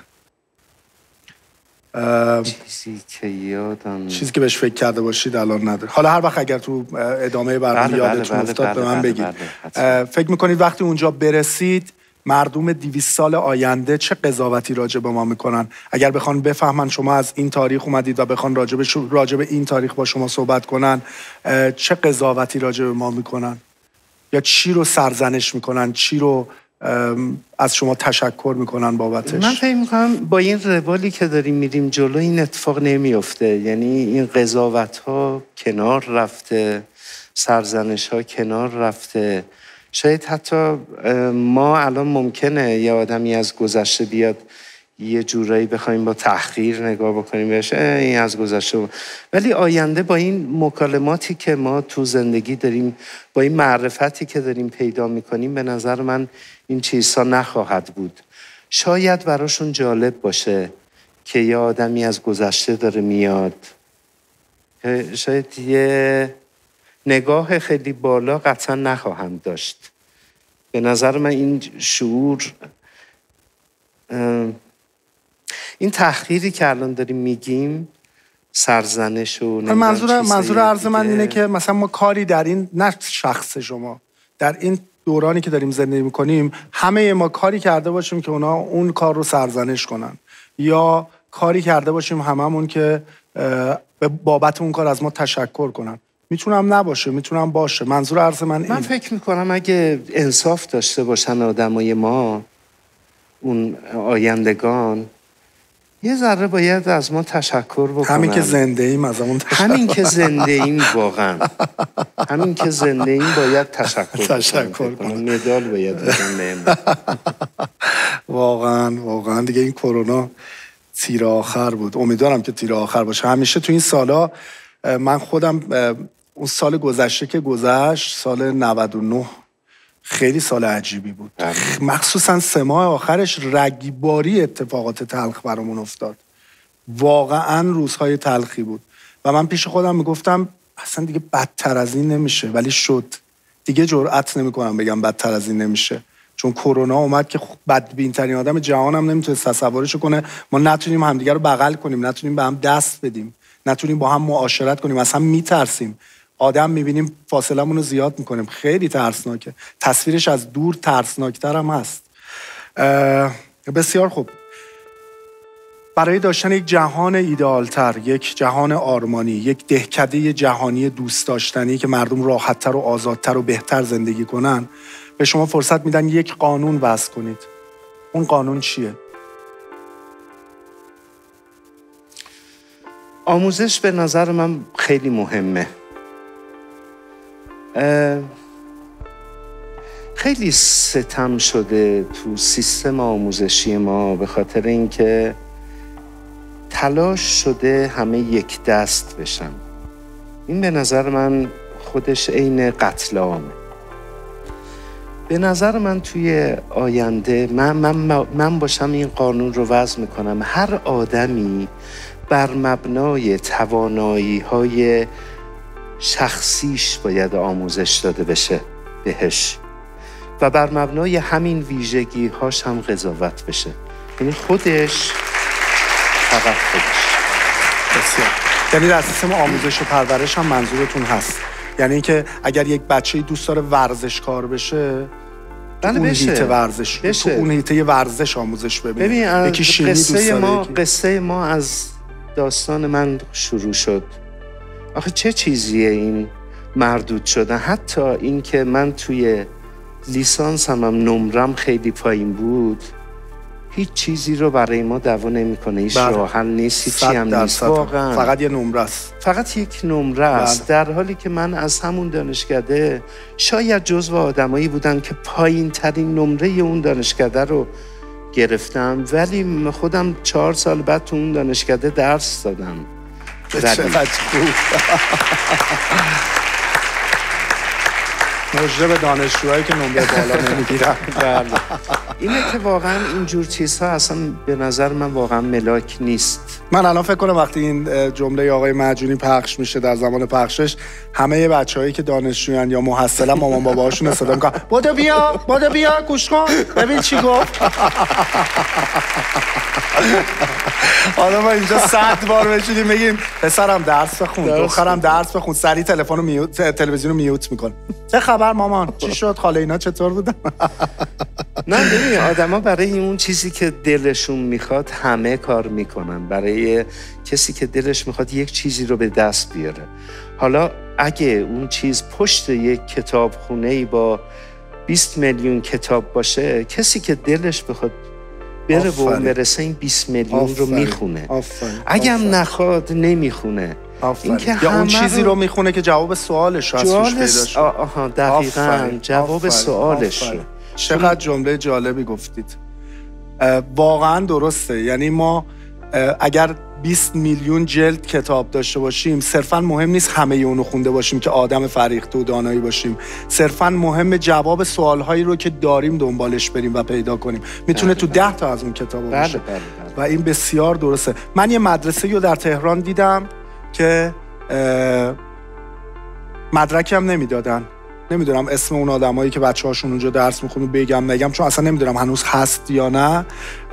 چیزی که یادم چیزی که بهش فکر کرده باشید الان نداره. حالا هر وقت اگر تو ادامه برنامه بله یادتون بله افتاد بله به من بله بگید. بله فکر میکنید وقتی اونجا برسید مردم دویست سال آینده چه قضاوتی راجع به ما میکنن؟ اگر بخوان بفهمن شما از این تاریخ اومدید و بخوان راجع به راجع به این تاریخ با شما صحبت کنن، چه قضاوتی راجع به ما میکنن؟ یا چی رو سرزنش میکنن؟ چی رو از شما تشکر میکنن بابتش؟ من فکر میکنم با این روالی که داریم میریم جلو این اتفاق نمیفته. یعنی این قضاوت ها کنار رفته، سرزنش ها کنار رفته. شاید حتی ما الان ممکنه یه آدمی از گذشته بیاد یه جورایی بخوایم با تحقیر نگاه بکنیم بهش، این از گذشته بود. ولی آینده با این مکالماتی که ما تو زندگی داریم، با این معرفتی که داریم پیدا میکنیم، به نظر من این چیزها نخواهد بود. شاید براشون جالب باشه که یه آدمی از گذشته داره میاد، شاید یه نگاه خیلی بالا قطعا نخواهم داشت. به نظر من این شعور، این تحقیری که الان داریم میگیم، سرزنش و منظور منظور عرض من اینه که مثلا ما کاری در این، نه شخص شما، در این دورانی که داریم زندگی میکنیم همه ما کاری کرده باشیم که اونا اون کار رو سرزنش کنن، یا کاری کرده باشیم هممون که به بابت اون کار از ما تشکر کنن. میتونم نباشه، میتونم باشه. منظور عرض من این. من فکر میکنم اگه انصاف داشته باشن آدمای ما، اون آیندگان، یه ذره باید از ما تشکر بکنن. همین که زنده ایم از همون تشکر. همین که زنده ایم واقعا همین که زنده ایم باید تشکر تشکر کنن. مدال باید بدن بهمون. واقعا واقعا دیگه این کرونا تیر آخر بود. امیدوارم که تیر آخر باشه. همیشه تو این سالا من خودم، اون سال گذشته که گذشت، سال نود و نه، خیلی سال عجیبی بود. مخصوصا سه ماه آخرش رگباری اتفاقات تلخ برامون افتاد. واقعا روزهای تلخی بود و من پیش خودم میگفتم اصلا دیگه بدتر از این نمیشه، ولی شد. دیگه جرئت نمیکنم بگم بدتر از این نمیشه، چون کرونا اومد که بدبین ترین آدم جهانم نمیتونه تصورش کنه ما نتونیم همدیگه رو بغل کنیم، نتونیم به هم دست بدیم، نتونیم با هم معاشرت کنیم، اصلا میترسیم. آدم میبینیم فاصلمون رو زیاد میکنیم. خیلی ترسناکه. تصویرش از دور ترسناکتر هم هست. بسیار خوب. برای داشتن یک جهان ایدئالتر، یک جهان آرمانی، یک دهکده جهانی دوست داشتنی که مردم راحتتر و آزادتر و بهتر زندگی کنن، به شما فرصت میدن یک قانون وضع کنید. اون قانون چیه؟ آموزش به نظر من خیلی مهمه. خیلی ستم شده تو سیستم آموزشی ما به خاطر اینکه تلاش شده همه یک دست بشن. این به نظر من خودش عین قتل عامه. به نظر من توی آینده من, من, من باشم این قانون رو وضع میکنم. هر آدمی بر مبنای توانایی‌های شخصیش باید آموزش داده بشه بهش و بر مبنای همین ویژگی‌هاش هم قضاوت بشه. یعنی خودش، فقط خودش. بسیار. یعنی در سیستم آموزش و پرورش هم منظورتون هست؟ یعنی اینکه اگر یک بچه‌ای دوست داره ورزشکار بشه، بله اون بشه. هیته ورزش بشه. تو اون هیته ورزش آموزش ببینه. ببین از یکی شیمی دوست قصه داره، ما یکی... قصه ما از داستان من شروع شد. آخه چه چیزیه این مردود شدن؟ حتی این که من توی لیسانس هم, هم نمرم خیلی پایین بود، هیچ چیزی رو برای ما دعوا نمیکنه. هیچ راه حل نیست، هیچی هم نیست. واقعا فقط یه نمره است. فقط یک نمره است. در حالی که من از همون دانشکده شاید جزو آدمایی بودم که پایین ترین نمره اون دانشکده رو گرفتم، ولی خودم چهار سال بعد تو اون دانشکده درس دادم. چقدر خوب. مژده به دانشجوهایی که نمره بالا نمیگیرن. بله. اینه که واقعا اینجور چیزها اصلا به نظر من واقعا ملاک نیست. من الان فکر کنم وقتی این جمله آقای معجونی پخش میشه در زمان پخشش، همه بچه‌هایی که دانشجویان یا محصلا مامان باباهاشون صدا میکنن بودو بیا بودو بیا گوش کن ببین چی گفت. حالا ما اینجا صد بار بشینیم بگیم پسرم درس بخون، دخترم درس بخون، سریع تلفن رو میوت، تلویزیون رو میوت میکن. چه خبر مامان؟ چی شد؟ خاله اینا چطور بودن؟ نه ببین آدما برای اون چیزی که دلشون میخواد همه کار میکنن. برای کسی که دلش میخواد یک چیزی رو به دست بیاره، حالا اگه اون چیز پشت یک کتابخونه‌ای با بیست میلیون کتاب باشه، کسی که دلش بخواد بره و برسه این بیست میلیون آفره. رو میخونه. اگه هم نخواد نمیخونه. این که یا اون چیزی رو میخونه که جواب سوالش رو از پیدا شد. آها دقیقاً جواب سوالش رو. چقدر جمله جالبی گفتید. واقعا درسته. یعنی ما اگر بیست میلیون جلد کتاب داشته باشیم، صرفا مهم نیست همه اونو خونده باشیم که آدم فریخته و دانایی باشیم. صرفا مهم جواب سوالهایی رو که داریم دنبالش بریم و پیدا کنیم. میتونه تو ده تا از اون کتاب باشه. و این بسیار درسته. من یه مدرسه رو در تهران دیدم که مدرکی هم نمیدادن. نمیدونم اسم اون آدمایی که بچه‌هاشون اونجا درس میخونن بگم نگم، چون اصلا نمیدونم هنوز هست یا نه.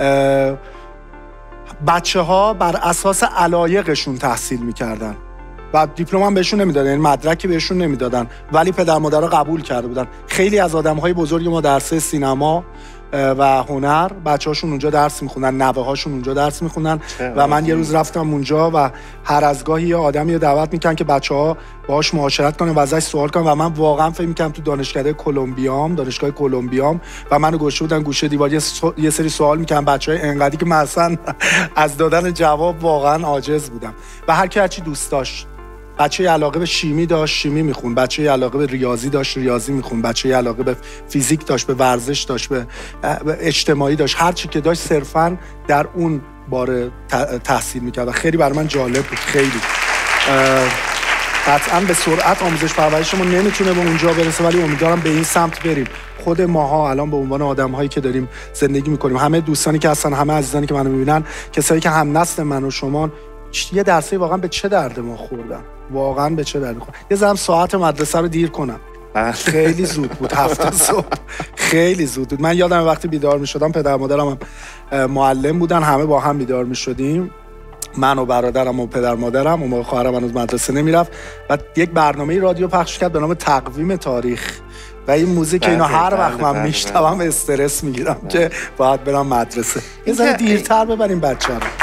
بچه‌ها بر اساس علایقشون تحصیل میکردن و دیپلم هم بهشون نمیدادن، یعنی مدرکی بهشون نمیدادن، ولی پدر مادرها قبول کرده بودن. خیلی از آدم‌های بزرگ ما درس سینما و هنر بچه‌هاشون اونجا درس میخونن، نوه‌هاشون اونجا درس میخونن. و من یه روز رفتم اونجا و هر از گاهی یه آدمی رو دعوت میکنن که بچه‌ها باهاش معاشرت کنن و ازش سوال کنن و من واقعا فکر می‌کردم تو دانشکده کلمبیام، دانشگاه کلمبیام، و منو گوشه بودن گوشه دیوار یه سری سوال میکنن بچه‌های انقدری که من اصلا از دادن جواب واقعا عاجز بودم. و هر کی هر چی دوست داشت. بچه علاقه به شیمی داشت، شیمی میخون. بچه علاقه به ریاضی داشت، ریاضی میخون. بچه علاقه به فیزیک داشت، به ورزش داشت، به اجتماعی داشت. هر چی که داشت صرفاً در اون باره تحصیل میکرد و خیلی برای من جالب بود. خیلی قطعاً به سرعت آموزش پرورش ما نمیتونه به اونجا برسه، ولی امیدوارم به این سمت بریم. خود ماها الان به عنوان آدم‌هایی که داریم زندگی میکنیم، همه دوستانی که هستن، همه عزیزانی که منو میبینن، کسایی که هم نسل من و شما، یه درسی واقعا به چه درد ما خوردن، واقعا به چه درد خوردن. یه زدم ساعت مدرسه رو دیر کنم. خیلی زود بود، هفته صبح خیلی زود بود. من یادم وقتی بیدار میشدم، پدر مادرم هم معلم بودن، همه با هم بیدار میشدیم، من و برادرم و پدر مادرم. اون موقع خواهرم هنوز مدرسه نمیرفت و یک برنامه رادیو پخش کرد به نام تقویم تاریخ و این موزیک اینا هر وقت من میشنوم استرس میگیرم که باید برم مدرسه. یه ذره دیرتر ببریم بچه‌ها رو.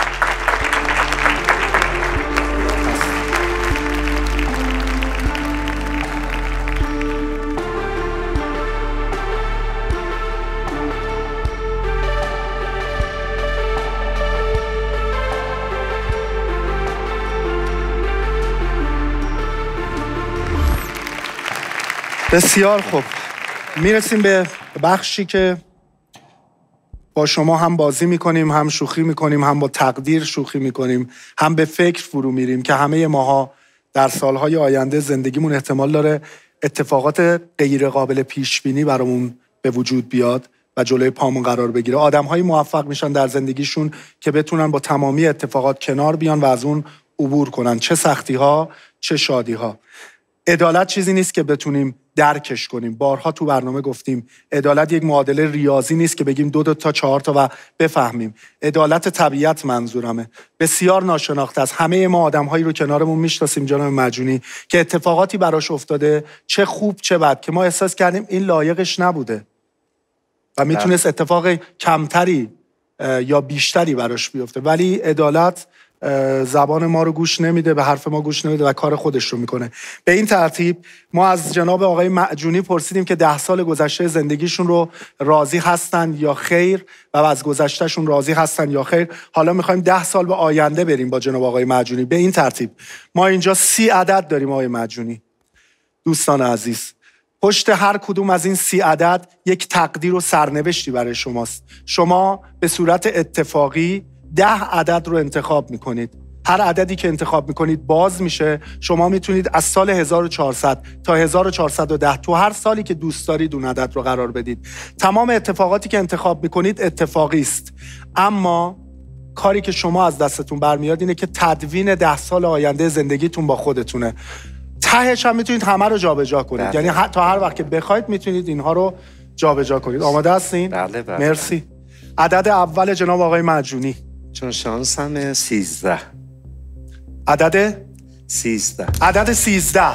بسیار خوب، میرسیم به بخشی که با شما هم بازی میکنیم، هم شوخی میکنیم، هم با تقدیر شوخی میکنیم، هم به فکر فرو میریم که همه ماها در سالهای آینده زندگیمون احتمال داره اتفاقات غیر قابل پیش بینی برامون به وجود بیاد و جلوی پامون قرار بگیره. آدم‌های موفق میشن در زندگیشون که بتونن با تمامی اتفاقات کنار بیان و از اون عبور کنن، چه سختی‌ها چه شادی‌ها. عدالت چیزی نیست که بتونیم درکش کنیم. بارها تو برنامه گفتیم عدالت یک معادله ریاضی نیست که بگیم دو دو تا چهار تا و بفهمیم. عدالت طبیعت منظورمه. بسیار ناشناخته است. همه ما آدم‌هایی رو کنارمون میشناسیم جناب معجونی که اتفاقاتی براش افتاده، چه خوب چه بد، که ما احساس کردیم این لایقش نبوده و میتونست اتفاق کمتری یا بیشتری براش بیفته، ولی عدالت زبان ما رو گوش نمیده، به حرف ما گوش نمیده و کار خودش رو میکنه. به این ترتیب ما از جناب آقای معجونی پرسیدیم که ده سال گذشته زندگیشون رو راضی هستن یا خیر و از گذشتهشون راضی هستن یا خیر. حالا میخوایم ده سال به آینده بریم با جناب آقای معجونی. به این ترتیب ما اینجا سی عدد داریم آقای معجونی. دوستان عزیز، پشت هر کدوم از این سی عدد یک تقدیر و سرنوشتی برای شماست. شما به صورت اتفاقی ده عدد رو انتخاب میکنید. هر عددی که انتخاب میکنید باز میشه. شما میتونید از سال هزار و چهارصد تا هزار و چهارصد و ده تو هر سالی که دوست دارید اون عدد رو قرار بدید. تمام اتفاقاتی که انتخاب میکنید اتفاقی است، اما کاری که شما از دستتون برمیاد اینه که تدوین ده سال آینده زندگیتون با خودتونه. تهش هم میتونید همه رو جابجا کنید. بله. یعنی تا هر وقت که بخواید میتونید اینها رو جابجا کنید. آماده هستین؟ بله بله. مرسی. عدد اول جناب آقای معجونی. چون شانسم سیزده. عدد سیزده. عدد سیزده.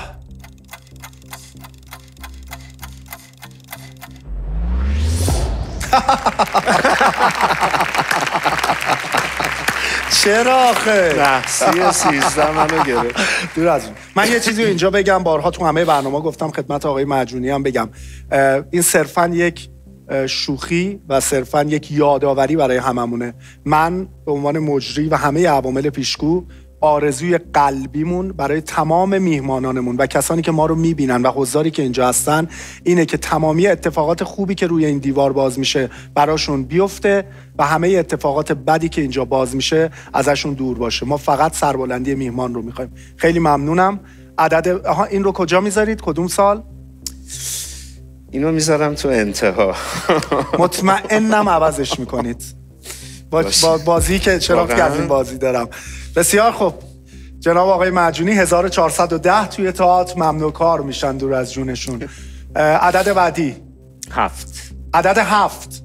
چرا آخه؟ نحسی سیزده منو گرفت. دور از اون. من یه چیزی اینجا بگم، بارها تو همه برنامه گفتم، خدمت آقای معجونی هم بگم. این صرفاً یک شوخی و صرفاً یک یادآوری برای هممونه. من به عنوان مجری و همه عوامل پیشگو آرزوی قلبیمون برای تمام میهمانانمون و کسانی که ما رو میبینن و حضاری که اینجا هستن اینه که تمامی اتفاقات خوبی که روی این دیوار باز میشه براشون بیفته و همه اتفاقات بدی که اینجا باز میشه ازشون دور باشه. ما فقط سربلندی میهمان رو میخوایم. خیلی ممنونم. عدد آها این رو کجا میذارید؟ کدوم سال؟ اینو میذارم تو انتها. مطمئنم عوضش میکنید. با, با بازی که شرافتی از این بازی دارم. بسیار خوب. جناب آقای معجونی هزار و چهارصد و ده توی تئاتر ممنوع کار میشن دور از جونشون. عدد بعدی هفت. عدد هفت.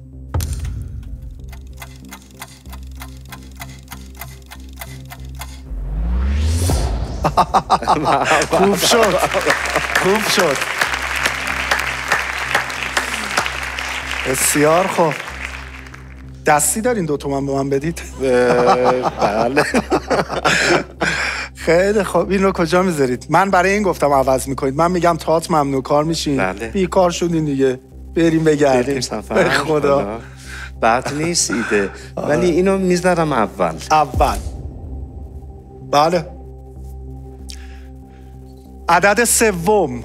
خوب شد. خوب شد. بسیار خوب. دستی دارین دو تومن به من بدید؟ بله. خیلی خوب. این رو کجا میذارید؟ من برای این گفتم عوض میکنید. من میگم تئاتر ممنوع کار میشین. بله. بیکار شدین دیگه. بریم بگردیم. بریم سفر. خدا. بد نیست ایده. ولی اینو میذارم اول. اول. بله. عدد سوم.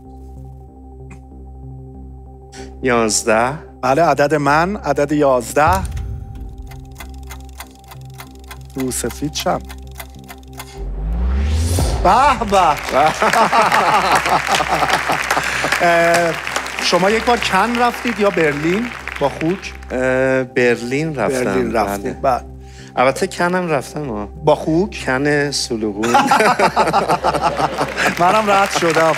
یازده. بله. عدد من عدد یازده. رو سفید شم. به به. شما یک بار کن رفتید یا برلین با خوک؟ برلین رفتم. برلین رفتید. بله. البته کنم رفتم ها. با خوک؟ کن سلوغون. منم رد شدم.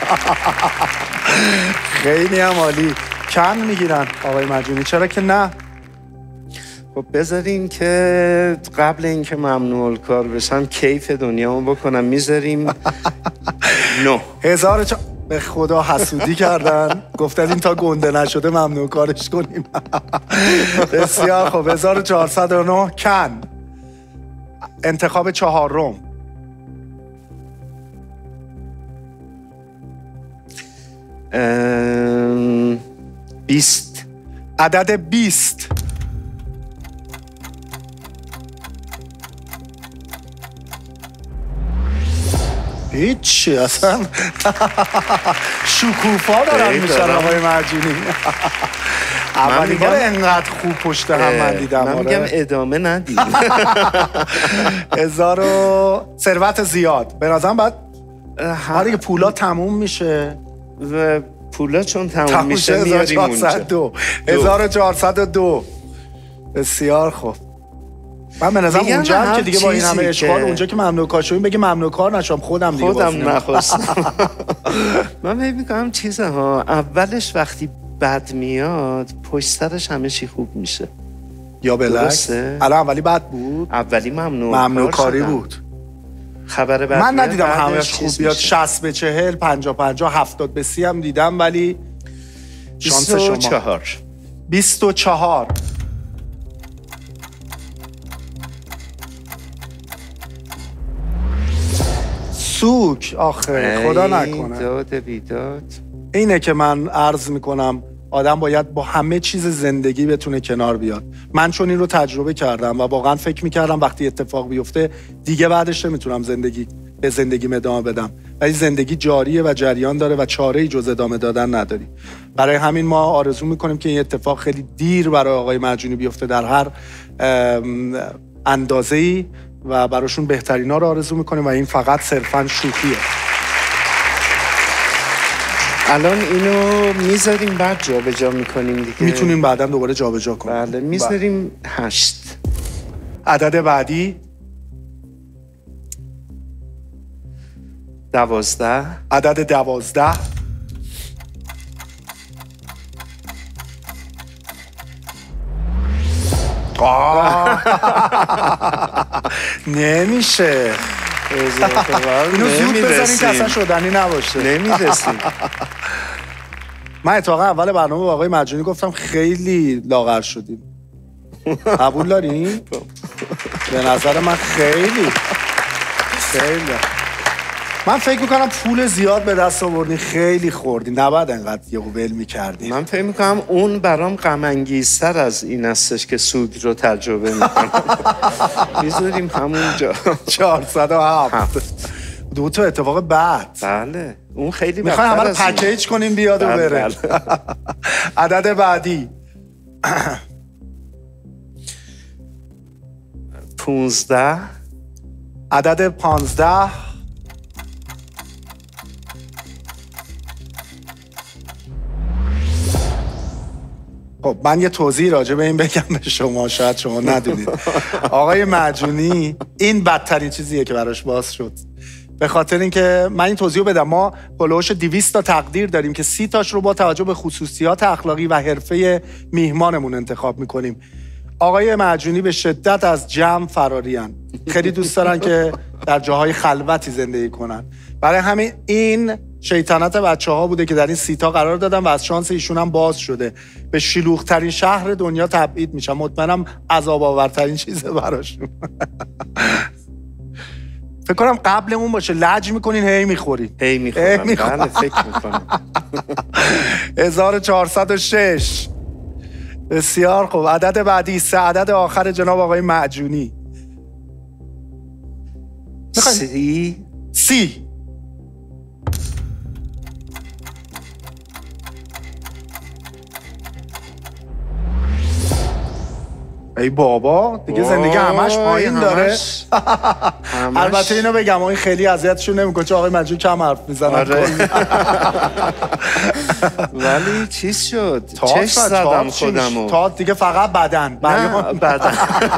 خیلی هم عالی. کن میگیرن آقای معجونی، چرا که نه؟ خب بذارین که قبل اینکه ممنوع کار بشم کیف دنیامو بکنم. میذاریم نه. هزار چا... به خدا حسودی کردن. گفتن این تا گنده نشده ممنوع کارش کنیم. بسیار خب. هزار و چهارصد و نه کن. انتخاب چهارم. ام... بیست. عدد بیست. هیچی اصلا. شکوفا دارن میشن آقای معجونی. اولین بار انقدر خوب پشت هم من دیدم. من میگم ادامه ندید. هزار و ثروت زیاد. به نظرم باید هر که پولا تموم میشه و پولا چون تموم میشه میاریم اونجا. هزار و چهارصد و دو. بسیار خوب. من به نظرم اونجا هم که دیگه با این همه اشغال اونجا که ممنوع کار شدیم بگی ممنوع کار نشم خودم دیگه خودم نخواستم. من فکر می‌کنم چیزها اولش وقتی بد میاد پشت سرش همه چی خوب میشه. یا بالعکس. الان اولی بد بود. اولی ممنوع ممنوع کاری بود. خبر بعد من ندیدم همش خوب بیاد. شصت به چهل، پنجاه پنجاه، هفتاد به سی هم دیدم ولی شانس شما. بیست و چهار. بیست و چهار. سوک. آخه خدا نکنه. داد بیداد. اینه که من عرض میکنم آدم باید با همه چیز زندگی بتونه کنار بیاد. من چون این رو تجربه کردم و واقعا فکر میکردم وقتی اتفاق بیفته دیگه بعدش نمیتونم زندگی به زندگیم ادامه بدم، ولی زندگی جاریه و جریان داره و چاره‌ای جز ادامه دادن نداری. برای همین ما آرزو میکنیم که این اتفاق خیلی دیر برای آقای معجونی بیفته در هر اندازه‌ای و براشون بهترینا رو آرزو میکنیم و این فقط صرفاً شوخیه. الان اینو میذاریم بعد جا به جا میکنیم دیگه. میتونیم بعداً دوباره جا به جا کنیم. بله میذاریم هشت. عدد بعدی دوازده. عدد دوازده. نمیشه. اینو زود بزنین که اصلا شدنی نباشه. نمیرسیم. من اتفاقا اول برنامه با آقای معجونی گفتم خیلی لاغر شدیم. قبول دارین؟ به نظر من خیلی خیلی من فکر میکنم پول زیاد به دست آوردین، خیلی خوردین، نباید انقدر یهو ول میکردین. من فکر میکنم اون برام غم انگیزتر از این هستش که سود رو تجربه میکنم. میذاریم همونجا. چهارصد و هفت. دو تا اتفاق بعد. بله اون خیلی میخوایم همه رو پکیج کنیم بیاد و بره. عدد بعدی پونزده. عدد پانزده. خب من یه توضیح راجع به این بگم به شما، شاید شما ندونید. آقای معجونی این بدترین چیزیه که براش باز شد، به خاطر اینکه من این توضیح بدم. ما هلوش دویست تا تقدیر داریم که سی تاش رو با توجه به خصوصیات اخلاقی و حرفه میهمانمون انتخاب میکنیم. آقای معجونی به شدت از جمع فرارین، خیلی دوست دارن که در جاهای خلوتی زندگی کنن. برای همین این شیطنت بچه ها بوده که در این سیتا قرار دادن و از شانس ایشون هم باز شده. به شلوغ ترین شهر دنیا تبعید میشن. مطمئنم عذاب آورترین چیزه براشون. فکر کنم قبلمون باشه لج میکنین هی میخورین. هی میخورم. بله فکر میکنم. هزار و چهارصد و شش. بسیار خوب. عدد بعدی سه، عدد آخر جناب آقای معجونی. سی. سی. ای بابا دیگه زندگی همش پایین داره. البته اینو بگم این خیلی اذیتشون نمیکنه چون آقای منجور کم حرف میزنن. آره. ولی چیز شد چش زدم خودمو. تا دیگه فقط بدن. نه بدن.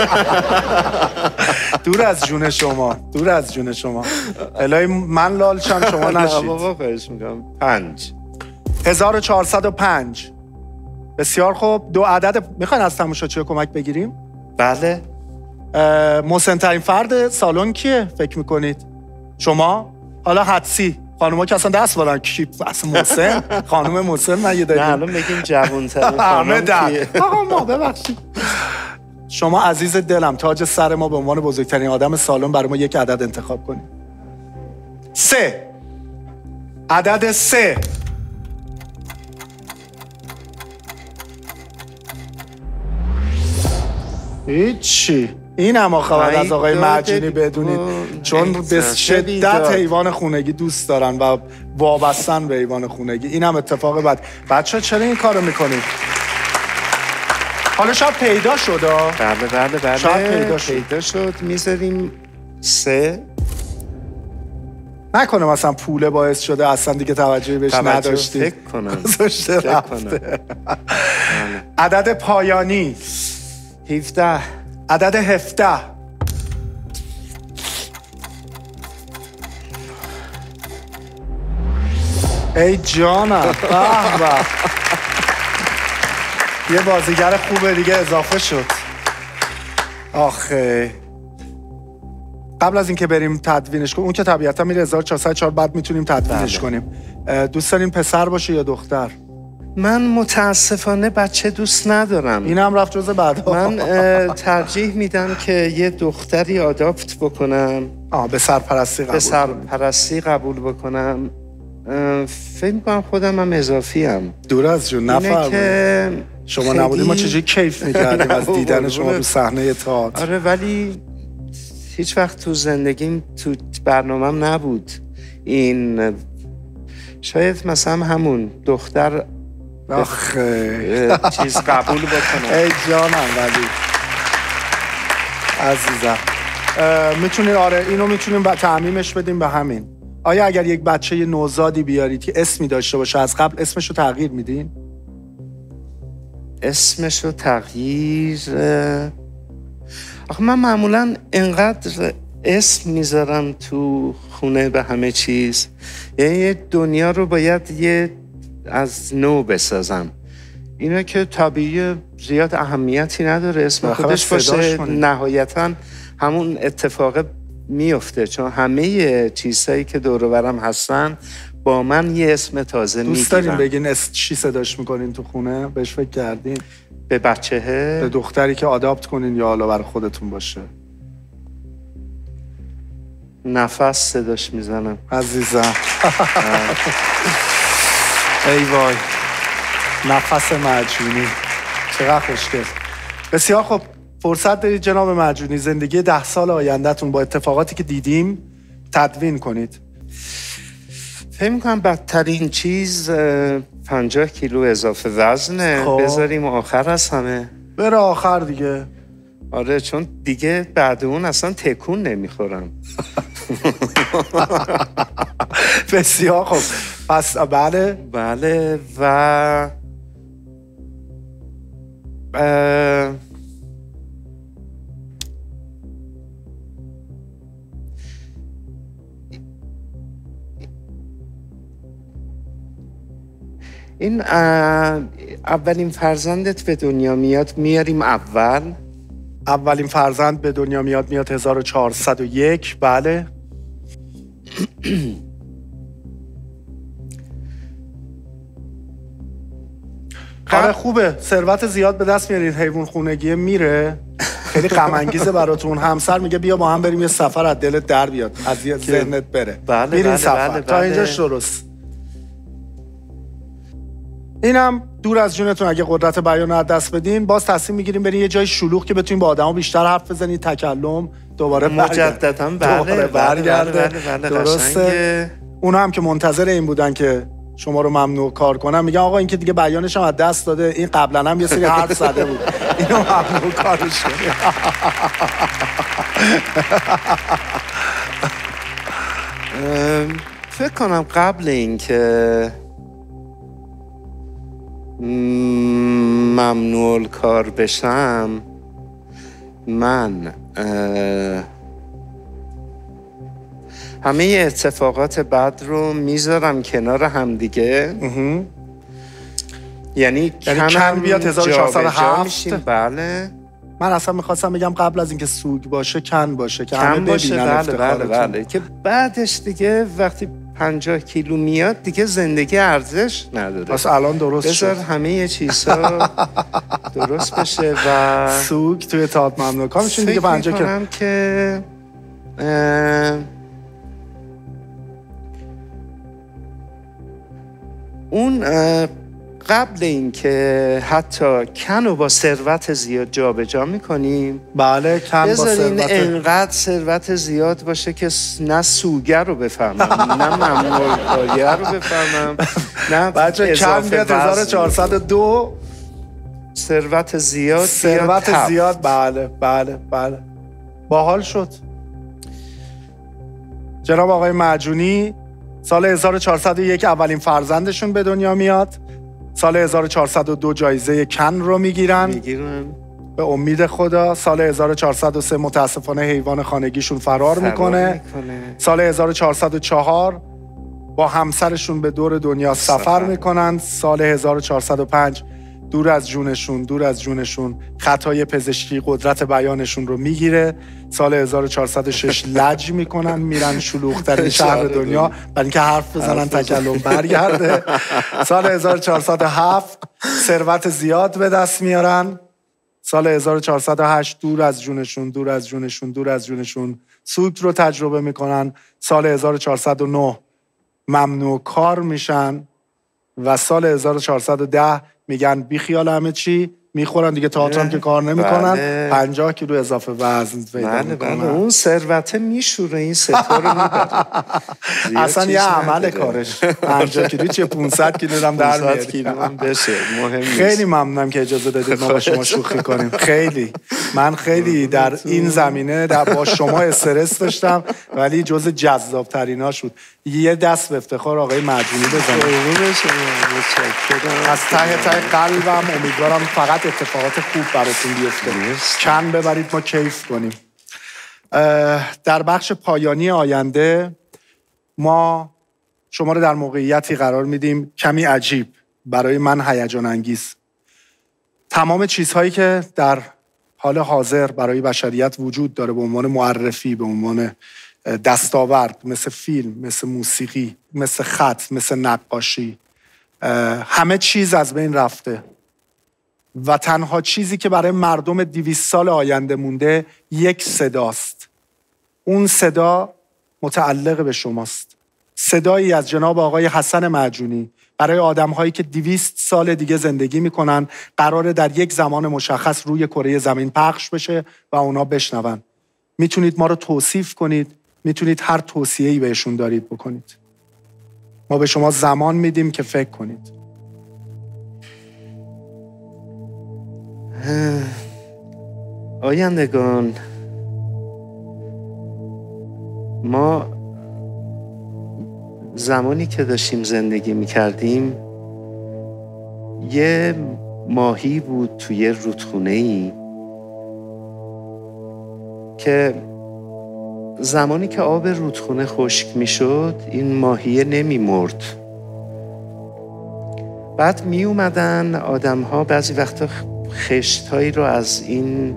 دور از جون شما، دور از جون شما. الهی من لال شم شما نشید. نه بابا خواهش میکنم. پنج. هزار و چهارصد و پنج. بسیار خوب. دو عدد میخواین از تماشاچی کمک بگیریم؟ بله. محسن‌ترین فرد سالن کیه فکر میکنید؟ شما؟ حالا حدسی. خانوما که اصلا دست بالن کی اصلا محسن؟ خانم محسن من یه داریم. نه الان بگیم جوان‌ترین خانم کیه؟ آقا ما ببخشید. شما عزیز دلم، تاج سر ما، به عنوان بزرگترین آدم سالن برای ما یک عدد انتخاب کنید. سه. عدد سه. هیچی. این هم خبر از آقای معجونی بدونید چون به شدت حیوان خونگی دوست دارن و وابستن به حیوان خونگی. این هم اتفاق بد. بچه چرا این کارو میکنید؟ حالا شاید پیدا شد. بله بله بله شاید پیدا شد. پیدا شد. میذاریم سه. نکنه مثلا پوله باعث شده اصلا دیگه توجهی بهش نداشتی. فکر کنم. گذاشته رفته. عدد پایانی هفده. عدد هفده. ای جانم. به به. یه بازیگر خوبه دیگه اضافه شد. آخه قبل از اینکه بریم تدوینش کنیم، اون که طبیعتا میره هزار و چهارصد و چهار بعد میتونیم تدوینش کنیم. دوست دارین پسر باشه یا دختر؟ من متاسفانه بچه دوست ندارم. این هم رفت جز بعدا. من ترجیح میدم که یه دختری آداپت بکنم. آه به سرپرستی قبول به سرپرستی قبول بکنم. فکر میکنم خودم هم اضافی هم. دور از جون نفرمون. که شما نبودیم ما چجوری کیف میکردیم از دیدن شما رو صحنه تئاتر. آره ولی هیچ وقت تو زندگیم تو برنامه‌م نبود این. شاید مثلا همون دختر آخه چیز قبول بکنم. ای جانم ولی عزیزم میتونین آره اینو میتونیم تعمیمش بدیم به همین. آیا اگر یک بچه نوزادی بیارید که اسمی داشته باشه از قبل اسمشو تغییر میدین؟ اسمشو تغییر آخه من معمولا انقدر اسم میذارم تو خونه به همه چیز، یعنی دنیا رو باید یه از نو بسازم. اینا که طبیعی زیاد اهمیتی نداره اسم خودش باشه، نهایتا همون اتفاق میفته، چون همه چیزهایی که دور و برم هستن با من یه اسم تازه میگیرن. دوست دارین بگین اسم چی صداش میکنین تو خونه؟ بهش فکر کردین؟ به بچهه؟ به دختری که آداپت کنین یا حالا برای خودتون باشه؟ نفس صداش میزنم. عزیزم ای وای نفس مجونی، چقدر خوشگل. بسیار خب، فرصت دارید جناب مجونی زندگی ده سال آیندهتون با اتفاقاتی که دیدیم تدوین کنید. فکر می‌کنم بدترین چیز پنجاه کیلو اضافه وزنه. خب. بذاریم آخر از همه بره آخر دیگه. آره، چون دیگه بعد اون اصلا تکون نمیخورم. بسیار خب، پس بله بله و اه... این اولین فرزندت به دنیا میاد میاریم اول. اولین فرزند به دنیا میاد میاد هزار و چهارصد و یک. بله. آره خوبه، ثروت زیاد به دست میارید، حیوان خونگی میره، خیلی غم انگیزه براتون. همسر میگه بیا با هم بریم یه سفر از دلت در بیاد، از ذهنت بره. بله میرین بله سفر. بله تا بله. اینجاش درست. اینم دور از جونتون اگه قدرت بیان رو از دست بدین، باز تصمیم میگیریم برین یه جای شلوغ که بتونین با آدما بیشتر حرف بزنید، تکلم دوباره مجددا بله برگرده. بله بله درسته. اونا هم که منتظر این بودن که شما رو ممنوع کار کنن، میگن آقا این که دیگه بیانش هم از دست داده، این قبلا هم یه سری حرف زده بود، اینو ممنوع کارش کنید. فکر کنم قبل این که ممنوع کار بشم، من همه اتفاقات بد رو میذارم کنار هم دیگه. یعنی یعنی کن بیاد هزار و چهارصد و هفت. بله. من اصلا میخواستم بگم قبل از اینکه سوگ باشه کن باشه که همه باشه. ببینن بله بله بله که بعدش دیگه وقتی پنجاه کیلو میاد دیگه زندگی ارزش نداره. پس الان درست شد. بذار همه چیزا درست بشه و سوگ توی تئاتر ممنوع کار میشین دیگه. پنجاه کیلو فکر که اون قبل این که حتی کن رو با ثروت زیاد جابجا میکنیم، بله کن با بذارین ثروت انقدر ثروت زیاد باشه که نه سوگر رو بفهمم نه ممنوع کاریه رو بفهمم نه بچه کن بیاد هزار و چهارصد و دو. ثروت زیاد ثروت زیاد. بله بله بله باحال شد. جناب آقای مجونی سال هزار و چهارصد و یک اولین فرزندشون به دنیا میاد. سال هزار و چهارصد و دو جایزه کن رو میگیرن میگیرن به امید خدا. سال هزار و چهارصد و سه متاسفانه حیوان خانگیشون فرار, فرار میکنه. میکنه. سال هزار و چهارصد و چهار با همسرشون به دور دنیا سفر, سفر میکنن. سال هزار و چهارصد و پنج دور از جونشون دور از جونشون خطای پزشکی قدرت بیانشون رو میگیره. سال هزار و چهارصد و شش لج میکنن، میرن شلوغ‌ترین شهر دنیا برای اینکه حرف بزنن تکلم برگرده. سال هزار و چهارصد و هفت ثروت زیاد به دست میارن. سال هزار و چهارصد و هشت دور از جونشون دور از جونشون دور از جونشون سوگ رو تجربه میکنن. سال هزار و چهارصد و نه ممنوع کار میشن و سال هزار و چهارصد و ده میگن بی خیال همه چی، میخورن دیگه، تئاتر هم که کار نمیکنن. بله. پنجاه کیلو اضافه وزن پیدا بله میکنن. بله اون ثروت میشوره این ستا رو میبره. اصلا یه عمل کارش. پنجاه کیلو چه پانصد کیلو هم در میاد. کیلو هم بشه مهم نیست. خیلی ممنونم که اجازه دادید ما با شما شوخی کنیم. خیلی من خیلی در این زمینه در با شما استرس داشتم ولی جز جذاب ترینا شد. یه دست به افتخار آقای معجونی بزنید. از ته ته قلبم امیدوارم فقط اتفاقات خوب براتون بیفته. کن ببرید ما کیف کنیم. در بخش پایانی آینده ما شما رو در موقعیتی قرار میدیم کمی عجیب، برای من هیجان انگیز. تمام چیزهایی که در حال حاضر برای بشریت وجود داره به عنوان معرفی، به عنوان دستاورد، مثل فیلم، مثل موسیقی، مثل خط، مثل نقاشی، همه چیز از بین رفته و تنها چیزی که برای مردم دویست سال آینده مونده یک صداست. اون صدا متعلق به شماست. صدایی از جناب آقای حسن معجونی برای آدم‌هایی که دویست سال دیگه زندگی میکنن، قراره در یک زمان مشخص روی کره زمین پخش بشه و اونا بشنون. میتونید ما رو توصیف کنید، میتونید هر توصیه‌ای بهشون دارید بکنید. ما به شما زمان میدیم که فکر کنید. آیندگان، ما زمانی که داشتیم زندگی میکردیم یه ماهی بود توی رودخونه‌ای که زمانی که آب رودخونه خشک میشد این ماهیه نمیمرد. بعد می اومدن آدم ها بعضی وقتا خشتهایی رو از این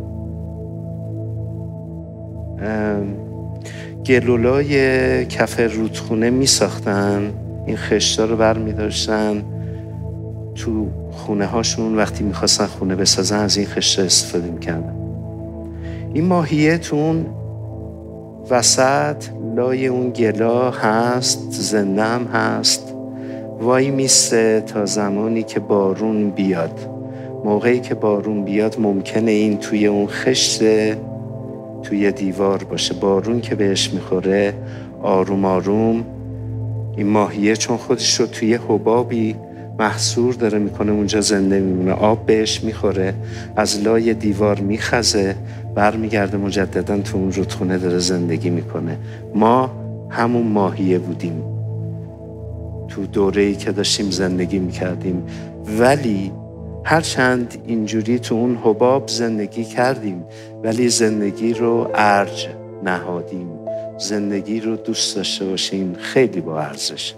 گلولای کف رودخونه می ساختن، این خشتها رو بر می داشتن تو خونه هاشون، وقتی می خواستن خونه بسازن از این خشتها استفاده می کردن. این ماهیه تو اون وسط لای اون گلا هست، زنده هم هست، وای میسته تا زمانی که بارون بیاد. موقعی که بارون بیاد ممکنه این توی اون خشت توی دیوار باشه. بارون که بهش میخوره آروم آروم این ماهیه چون خودش رو توی حبابی محصور داره میکنه اونجا زنده میمونه. آب بهش میخوره، از لای دیوار میخزه، برمیگرده مجددا تو اون رودخونه داره زندگی میکنه. ما همون ماهیه بودیم تو دوره‌ای که داشتیم زندگی میکردیم، ولی هرچند اینجوری تو اون حباب زندگی کردیم ولی زندگی رو ارج نهادیم. زندگی رو دوست داشته باشین، خیلی با ارزش.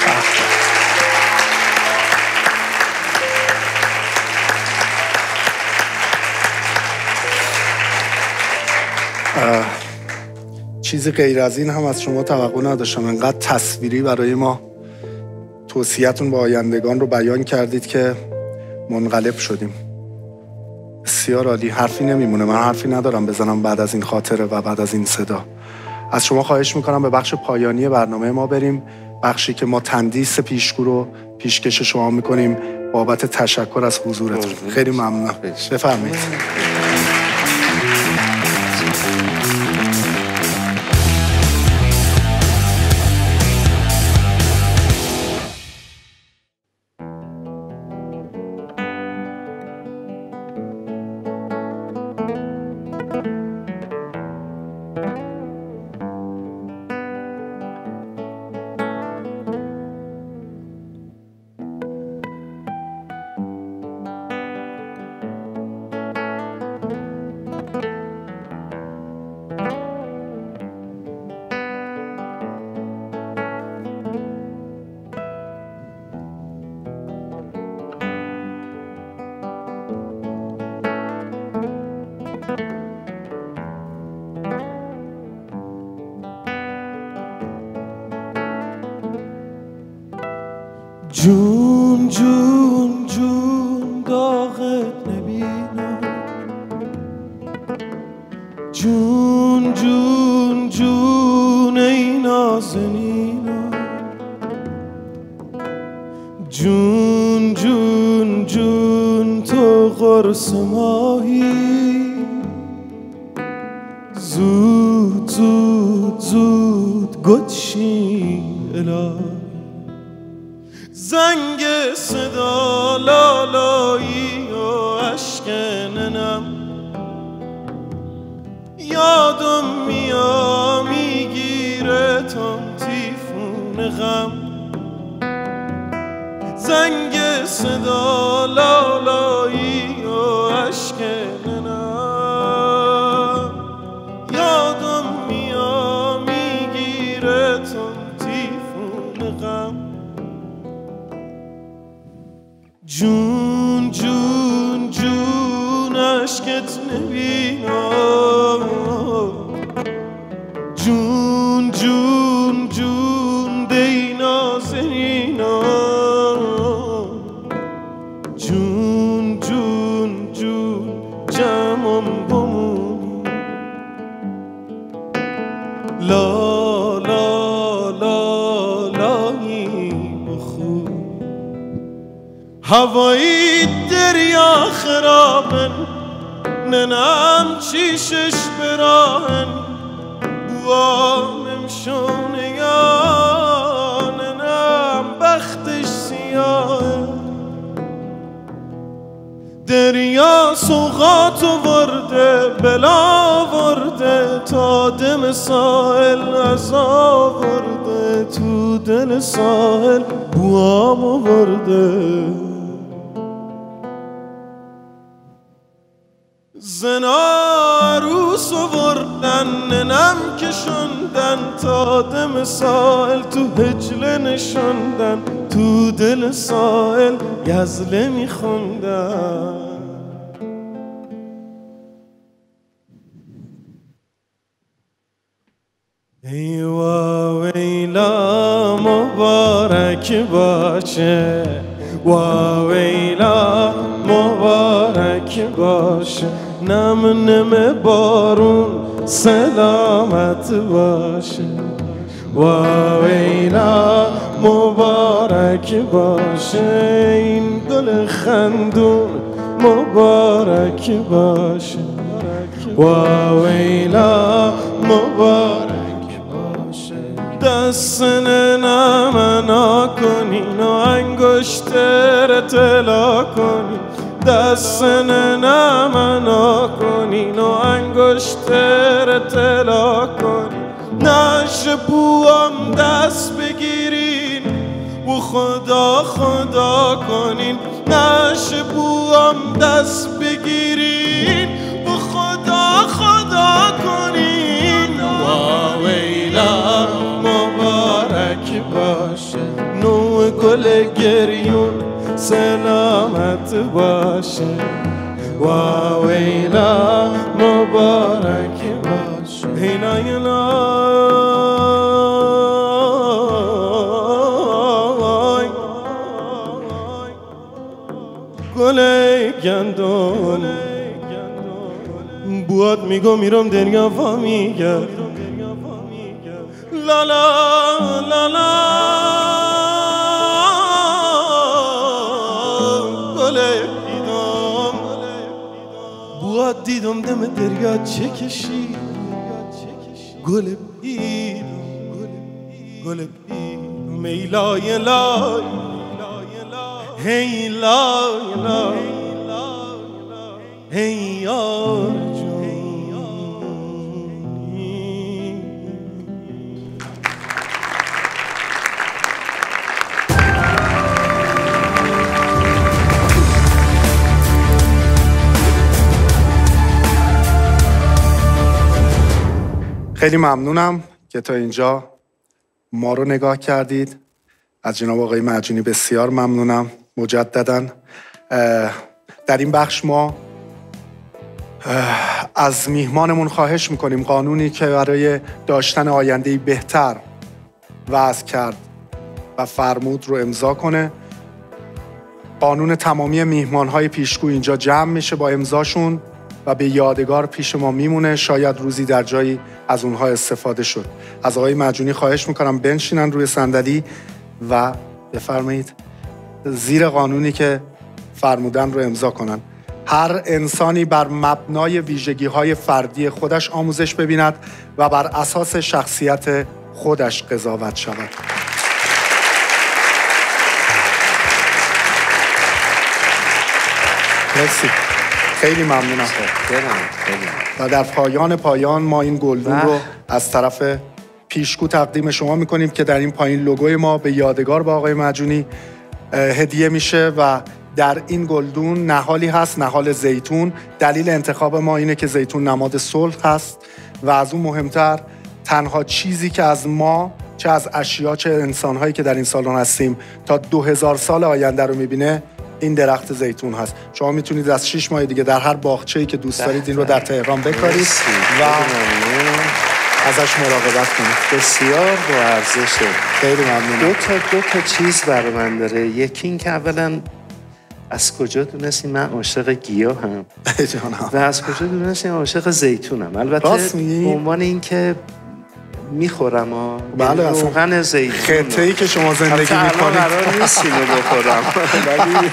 چیزی غیر از این هم از شما توقع نداشتم. انقدر تصویری برای ما توصیه‌تون به آیندگان رو بیان کردید که منقلب شدیم. بسیار عالی. حرفی نمیمونه، من حرفی ندارم بزنم بعد از این خاطره و بعد از این صدا. از شما خواهش میکنم به بخش پایانی برنامه ما بریم، بخشی که ما تندیس پیشگو رو پیشکش شما میکنیم بابت تشکر از حضورتون. خیلی ممنونم. بفرمایید. جون جون جون داغت نبینم، جون جون جون ای نازنینم، جون جون جون تو قرص ماهی، زود زود زود گدشی الهی. زنگ صدا لالایی و عشق ننم، یادم میا میگیره تام تیفون غم. زنگ صدا لالایی و عشق ننم، یادم میا میگیره تام تیفون غم. جون جون جون عشقت نبینم، جون جون جون دی نازنینم، جون جون جون جمعم بمونی. لا لا لا لایی بخون هوایی دریا خرابن، ننم چیشش براهن، بوامم شونه یا ننم بختش سیاهن. دریا سوغاتو ورده بلا ورده، تا دم ساحل عذاب ورده، تو دل ساحل بوامو ورده. زنا عروس وردن ننم کشوندن، تا دم ساحل تو هجله نشوندن، تو دل ساحل غزله میخوندن. ای وا ویلا مبارک باشه، وا ویلا مبارک باشه، نم نم بارون سلامت باشه. وا ویلا مبارک باشه، این گل خندون مبارک باشه. وا ویلا مبارک دست نمنا کنین و انگشتر اطلاع کنین، دست نمنا کنین و انگشتر اطلاع کنین. نش بوام دست بگیرین و خدا خدا کنین، نش بوام دست بگیرین و خدا خدا کنین. وا ویلا مبارک باشه، نو گل گریون سلامت باشه. وا ویلا مبارک باشه. هینا یلا گل گندم بواد میگو میرم دریا وا میگرد. لا لا لا لا گل دیدم، بواد دیدم دم دریا چه کشی، گل پیرم گل پیرم. ای لای لای هی لای لای هی یار جونی. خیلی ممنونم که تا اینجا ما رو نگاه کردید. از جناب آقای معجونی بسیار ممنونم مجدداً. در این بخش ما از میهمانمون خواهش میکنیم قانونی که برای داشتن آینده‌ای بهتر وضع کرد و فرمود رو امضا کنه. قانون تمامی میهمانهای پیشگو اینجا جمع میشه با امضاشون و به یادگار پیش ما میمونه. شاید روزی در جایی از اونها استفاده شد. از آقای معجونی خواهش میکنم بنشینن روی صندلی و بفرمایید زیر قانونی که فرمودن رو امضا کنن. هر انسانی بر مبنای ویژگی‌های فردی خودش آموزش ببیند و بر اساس شخصیت خودش قضاوت شود. مرسی. خیلی ممنونم. و در پایان پایان ما این گلدون رو از طرف پیشگو تقدیم شما میکنیم که در این پایین لوگوی ما به یادگار با آقای مجونی هدیه میشه و در این گلدون نهالی هست، نهال زیتون. دلیل انتخاب ما اینه که زیتون نماد صلح هست و از اون مهمتر تنها چیزی که از ما، چه از اشیا چه انسانهایی که در این سالن هستیم، تا دو هزار سال آینده رو میبینه این درخت زیتون هست. شما میتونید از شش ماه دیگه در هر باغچه‌ای که دوست دارید این رو در تهران بکارید و ازش مراقبت کنید. بسیار با ارزشه. خیلی ممنونم. دو تا دو تا چیز برای من داره. یکی این که اولا از کجا دونستی من عاشق گیاهم و از کجا دونستی من عاشق زیتونم. البته به عنوان این که میخورم ها. بله، روغن زیتون خطه‌ای که شما زندگی میکنید قرار نیست اینو بخورم. ولی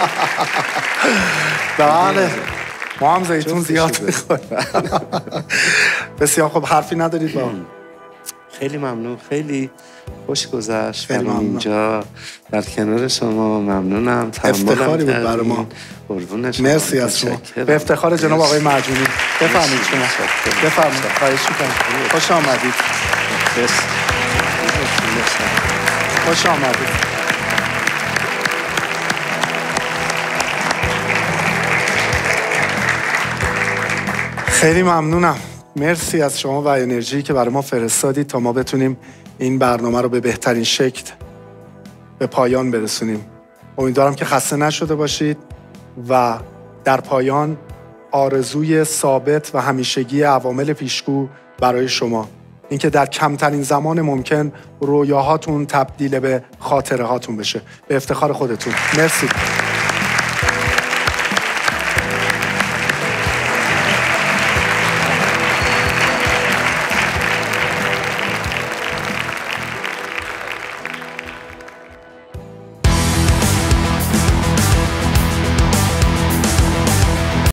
بله ما هم زیتون زیاد میخوریم. بسیار خب، حرفی ندارید با؟ خیلی ممنون، خیلی خوش گذشت برام اینجا در کنار شما. ممنونم. افتخاری بود برای ما. مرسی از شما. به افتخار جناب آقای مجونی. بفرمایید شما. بفرمایید. خواهش می‌کنم. خوش آمدید. خوش آمدید. خیلی ممنونم. مرسی از شما و انرژی که برای ما فرستادید تا ما بتونیم این برنامه رو به بهترین شکل به پایان برسونیم. امیدوارم که خسته نشده باشید و در پایان آرزوی ثابت و همیشگی عوامل پیشگو برای شما اینکه در کمترین زمان ممکن رویاهاتون تبدیل به خاطره هاتون بشه. به افتخار خودتون. مرسی.